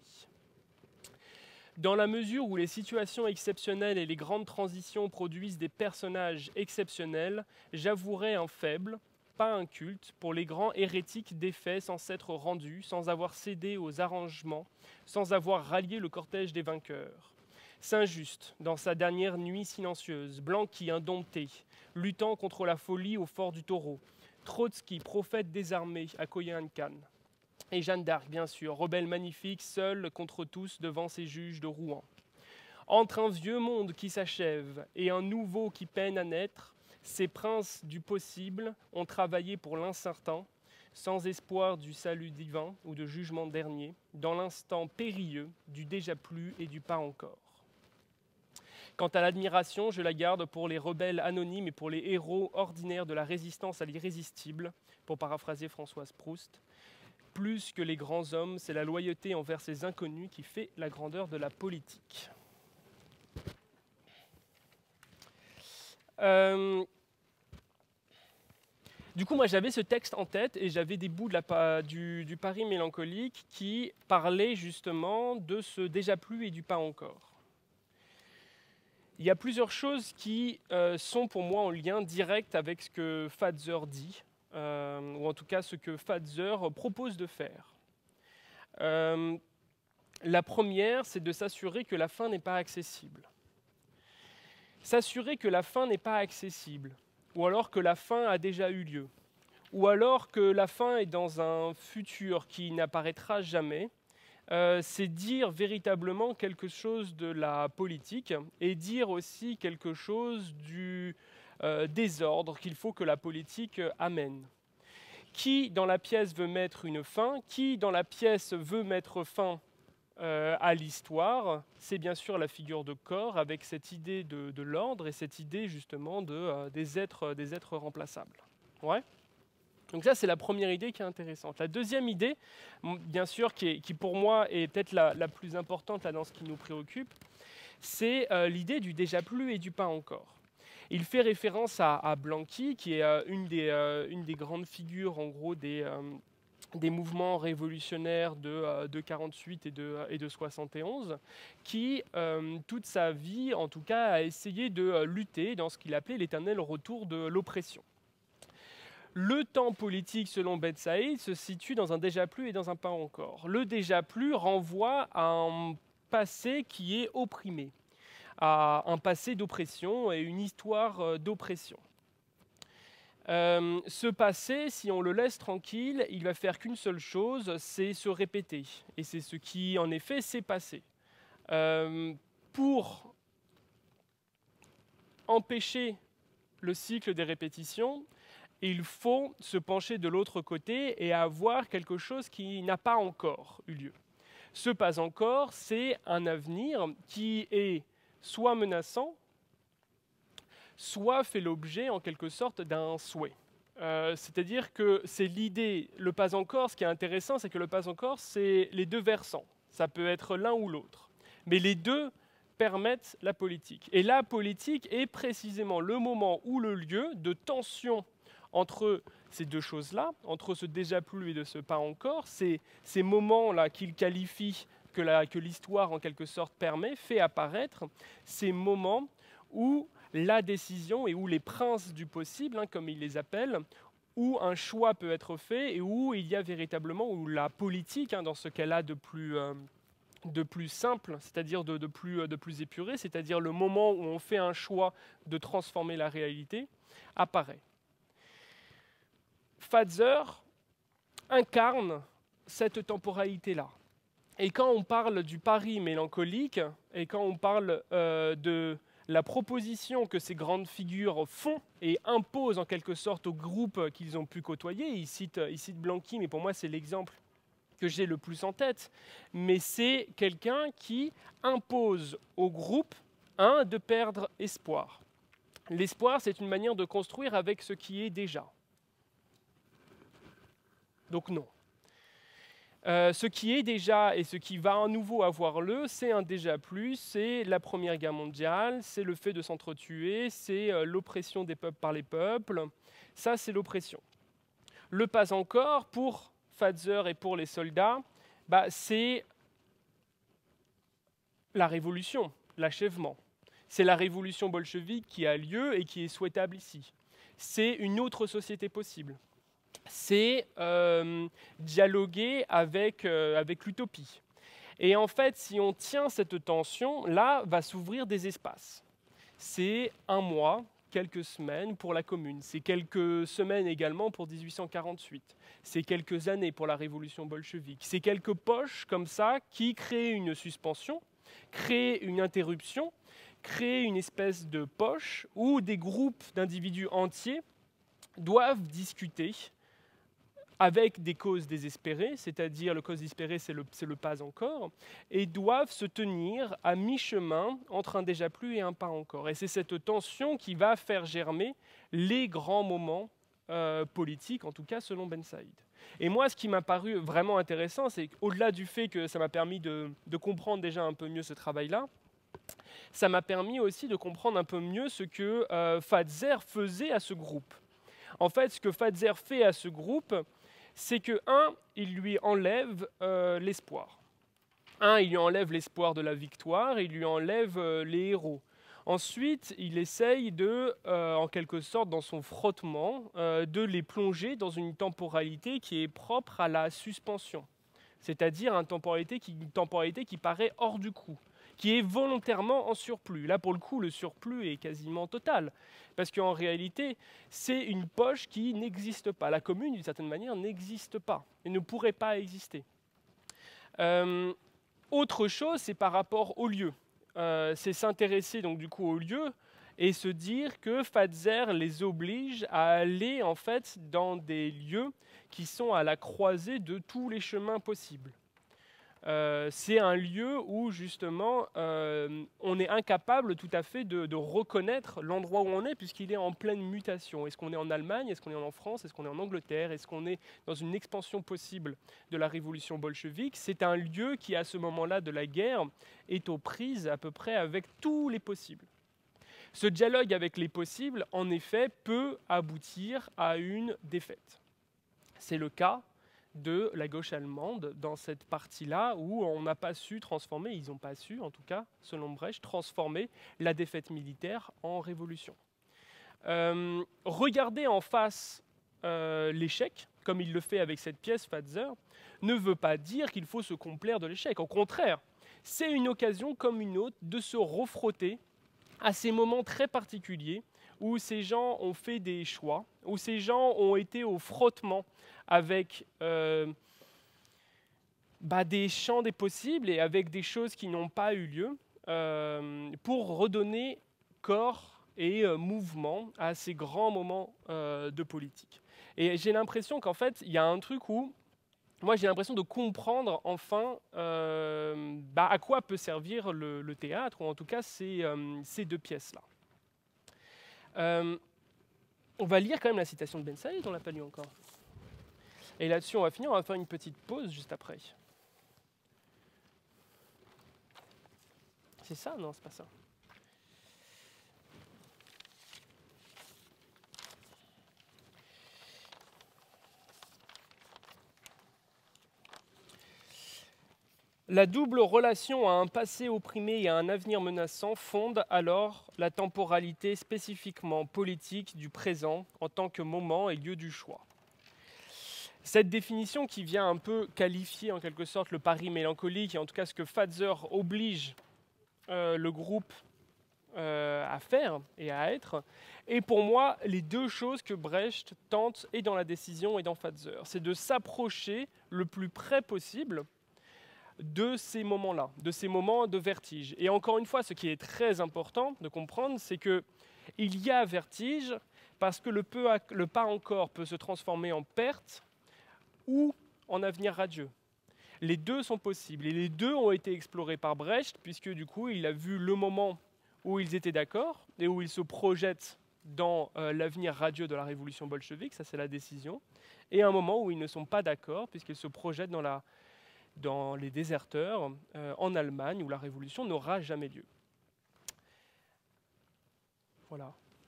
Dans la mesure où les situations exceptionnelles et les grandes transitions produisent des personnages exceptionnels, j'avouerai un faible, pas un culte, pour les grands hérétiques défaits sans s'être rendus, sans avoir cédé aux arrangements, sans avoir rallié le cortège des vainqueurs. Saint-Just, dans sa dernière nuit silencieuse, Blanqui indompté, luttant contre la folie au fort du Taureau, Trotsky, prophète désarmé à Koyakan, et Jeanne d'Arc, bien sûr, rebelle magnifique, seule contre tous devant ses juges de Rouen. Entre un vieux monde qui s'achève et un nouveau qui peine à naître, ces princes du possible ont travaillé pour l'incertain, sans espoir du salut divin ou de jugement dernier, dans l'instant périlleux du déjà plus et du pas encore. Quant à l'admiration, je la garde pour les rebelles anonymes et pour les héros ordinaires de la résistance à l'irrésistible, pour paraphraser Françoise Proust. Plus que les grands hommes, c'est la loyauté envers ces inconnus qui fait la grandeur de la politique. Euh, du coup, moi, j'avais ce texte en tête et j'avais des bouts de la, du, du Paris mélancolique qui parlaient justement de ce déjà plus et du pas encore. Il y a plusieurs choses qui euh, sont pour moi en lien direct avec ce que Pfatzer dit, euh, ou en tout cas ce que Pfatzer propose de faire. Euh, la première, c'est de s'assurer que la fin n'est pas accessible. S'assurer que la fin n'est pas accessible, ou alors que la fin a déjà eu lieu, ou alors que la fin est dans un futur qui n'apparaîtra jamais, Euh, c'est dire véritablement quelque chose de la politique et dire aussi quelque chose du euh, désordre qu'il faut que la politique amène. Qui dans la pièce veut mettre une fin? Qui dans la pièce veut mettre fin euh, à l'histoire? C'est bien sûr la figure de corps avec cette idée de, de l'ordre et cette idée justement de, euh, des, êtres, des êtres remplaçables. Ouais. Donc ça, c'est la première idée qui est intéressante. La deuxième idée, bien sûr, qui, est, qui pour moi est peut-être la, la plus importante là, dans ce qui nous préoccupe, c'est euh, l'idée du déjà plus et du pas encore. Il fait référence à, à Blanqui, qui est euh, une, des, euh, une des grandes figures, en gros, des, euh, des mouvements révolutionnaires de, euh, de quarante-huit et de, et de soixante et onze, qui, euh, toute sa vie, en tout cas, a essayé de euh, lutter dans ce qu'il appelait l'éternel retour de l'oppression. Le temps politique, selon Ben Saïd, se situe dans un déjà plus et dans un pas encore. Le déjà plus renvoie à un passé qui est opprimé, à un passé d'oppression et une histoire d'oppression. Euh, ce passé, si on le laisse tranquille, il va faire qu'une seule chose, c'est se répéter. Et c'est ce qui, en effet, s'est passé. Euh, pour empêcher le cycle des répétitions, il faut se pencher de l'autre côté et avoir quelque chose qui n'a pas encore eu lieu. Ce pas encore, c'est un avenir qui est soit menaçant, soit fait l'objet en quelque sorte d'un souhait. Euh, c'est-à-dire que c'est l'idée, le pas encore, ce qui est intéressant, c'est que le pas encore, c'est les deux versants. Ça peut être l'un ou l'autre. Mais les deux permettent la politique. Et la politique est précisément le moment ou le lieu de tension entre ces deux choses-là, entre ce déjà plus et de ce pas encore, c'est ces moments-là qu'il qualifie que, la, que l'histoire, en quelque sorte, permet, fait apparaître ces moments où la décision et où les princes du possible, hein, comme ils les appellent, où un choix peut être fait et où il y a véritablement, où la politique, hein, dans ce cas-là de plus, euh, de plus simple, c'est-à-dire de, de, plus, de plus épuré, c'est-à-dire le moment où on fait un choix de transformer la réalité, apparaît. Pfazer incarne cette temporalité-là. Et quand on parle du Paris mélancolique, et quand on parle euh, de la proposition que ces grandes figures font et imposent en quelque sorte au groupe qu'ils ont pu côtoyer, ils citent, ils citent Blanqui, mais pour moi c'est l'exemple que j'ai le plus en tête, mais c'est quelqu'un qui impose au groupe, un, de perdre espoir. L'espoir, c'est une manière de construire avec ce qui est déjà. Donc non. Euh, ce qui est déjà et ce qui va à nouveau avoir lieu, c'est un déjà plus, c'est la Première Guerre mondiale, c'est le fait de s'entretuer, c'est euh, l'oppression des peuples par les peuples, ça c'est l'oppression. Le pas encore, pour Pfazer et pour les soldats, bah, c'est la révolution, l'achèvement. C'est la révolution bolchevique qui a lieu et qui est souhaitable ici. C'est une autre société possible. C'est euh, dialoguer avec, euh, avec l'utopie. Et en fait, si on tient cette tension, là, va s'ouvrir des espaces. C'est un mois, quelques semaines pour la Commune. C'est quelques semaines également pour dix-huit cent quarante-huit. C'est quelques années pour la révolution bolchevique. C'est quelques poches comme ça qui créent une suspension, créent une interruption, créent une espèce de poche où des groupes d'individus entiers doivent discuter avec des causes désespérées, c'est-à-dire le cause désespérée, c'est le, c'est le pas encore, et doivent se tenir à mi-chemin entre un déjà plus et un pas encore. Et c'est cette tension qui va faire germer les grands moments euh, politiques, en tout cas selon Ben Saïd. Et moi, ce qui m'a paru vraiment intéressant, c'est qu'au-delà du fait que ça m'a permis de, de comprendre déjà un peu mieux ce travail-là, ça m'a permis aussi de comprendre un peu mieux ce que euh, Pfazer faisait à ce groupe. En fait, ce que Pfazer fait à ce groupe, c'est que, un, il lui enlève euh, l'espoir. Un, il lui enlève l'espoir de la victoire, il lui enlève euh, les héros. Ensuite, il essaye de, euh, en quelque sorte, dans son frottement, euh, de les plonger dans une temporalité qui est propre à la suspension. C'est-à-dire une temporalité qui, une temporalité qui paraît hors du coup, qui est volontairement en surplus. Là, pour le coup, le surplus est quasiment total. Parce qu'en réalité, c'est une poche qui n'existe pas. La Commune, d'une certaine manière, n'existe pas et ne pourrait pas exister. Euh, autre chose, c'est par rapport au lieu. Euh, c'est s'intéresser donc du coup au lieu et se dire que Pfazer les oblige à aller en fait dans des lieux qui sont à la croisée de tous les chemins possibles. Euh, c'est un lieu où justement euh, on est incapable tout à fait de, de reconnaître l'endroit où on est puisqu'il est en pleine mutation. Est-ce qu'on est en Allemagne? Est-ce qu'on est en France? Est-ce qu'on est en Angleterre? Est-ce qu'on est dans une expansion possible de la révolution bolchevique? C'est un lieu qui, à ce moment-là de la guerre, est aux prises à peu près avec tous les possibles. Ce dialogue avec les possibles, en effet, peut aboutir à une défaite. C'est le cas de la gauche allemande dans cette partie-là où on n'a pas su transformer, ils n'ont pas su, en tout cas, selon Brecht, transformer la défaite militaire en révolution. Euh, regarder en face euh, l'échec, comme il le fait avec cette pièce Pfazer, ne veut pas dire qu'il faut se complaire de l'échec. Au contraire, c'est une occasion comme une autre de se refrotter à ces moments très particuliers où ces gens ont fait des choix, où ces gens ont été au frottement avec euh, bah, des champs des possibles et avec des choses qui n'ont pas eu lieu, euh, pour redonner corps et euh, mouvement à ces grands moments euh, de politique. Et j'ai l'impression qu'en fait, il y a un truc où, moi j'ai l'impression de comprendre enfin euh, bah, à quoi peut servir le, le théâtre, ou en tout cas ces, euh, ces deux pièces-là. Euh, on va lire quand même la citation de Ben Saïd, on ne l'a pas lu encore. Et là-dessus, on va finir, on va faire une petite pause juste après. C'est ça? Non, c'est pas ça. La double relation à un passé opprimé et à un avenir menaçant fonde alors la temporalité spécifiquement politique du présent en tant que moment et lieu du choix. Cette définition qui vient un peu qualifier en quelque sorte le pari mélancolique, et en tout cas ce que Pfazer oblige euh, le groupe euh, à faire et à être, est pour moi les deux choses que Brecht tente et dans la décision et dans Pfazer. C'est de s'approcher le plus près possible de ces moments-là, de ces moments de vertige. Et encore une fois, ce qui est très important de comprendre, c'est qu'il y a vertige parce que le, peu à, le pas encore peut se transformer en perte ou en avenir radieux. Les deux sont possibles et les deux ont été explorés par Brecht puisque du coup, il a vu le moment où ils étaient d'accord et où ils se projettent dans euh, l'avenir radieux de la révolution bolchevique, ça c'est la décision, et un moment où ils ne sont pas d'accord puisqu'ils se projettent dans la dans les déserteurs euh, en Allemagne où la révolution n'aura jamais lieu. Voilà.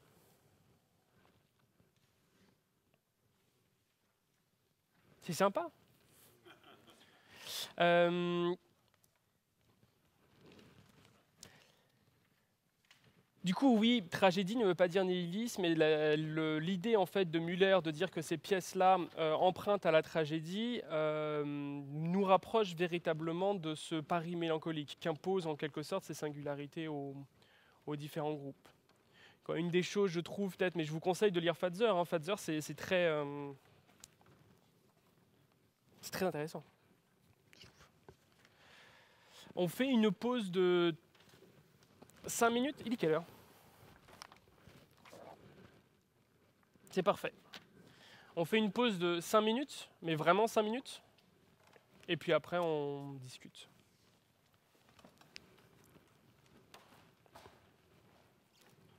C'est sympa. Euh, Du coup, oui, tragédie ne veut pas dire nihilisme, mais la- le- l'idée en fait de Müller de dire que ces pièces-là euh, empruntent à la tragédie euh, nous rapproche véritablement de ce pari mélancolique qu'imposent en quelque sorte ces singularités aux, aux différents groupes. Quoi, une des choses, je trouve peut-être, mais je vous conseille de lire Pfazer. Hein, Pfazer, c'est c'est très, euh, c'est très intéressant. On fait une pause de cinq minutes. Il est quelle heure ? C'est parfait. On fait une pause de cinq minutes, mais vraiment cinq minutes. Et puis après, on discute.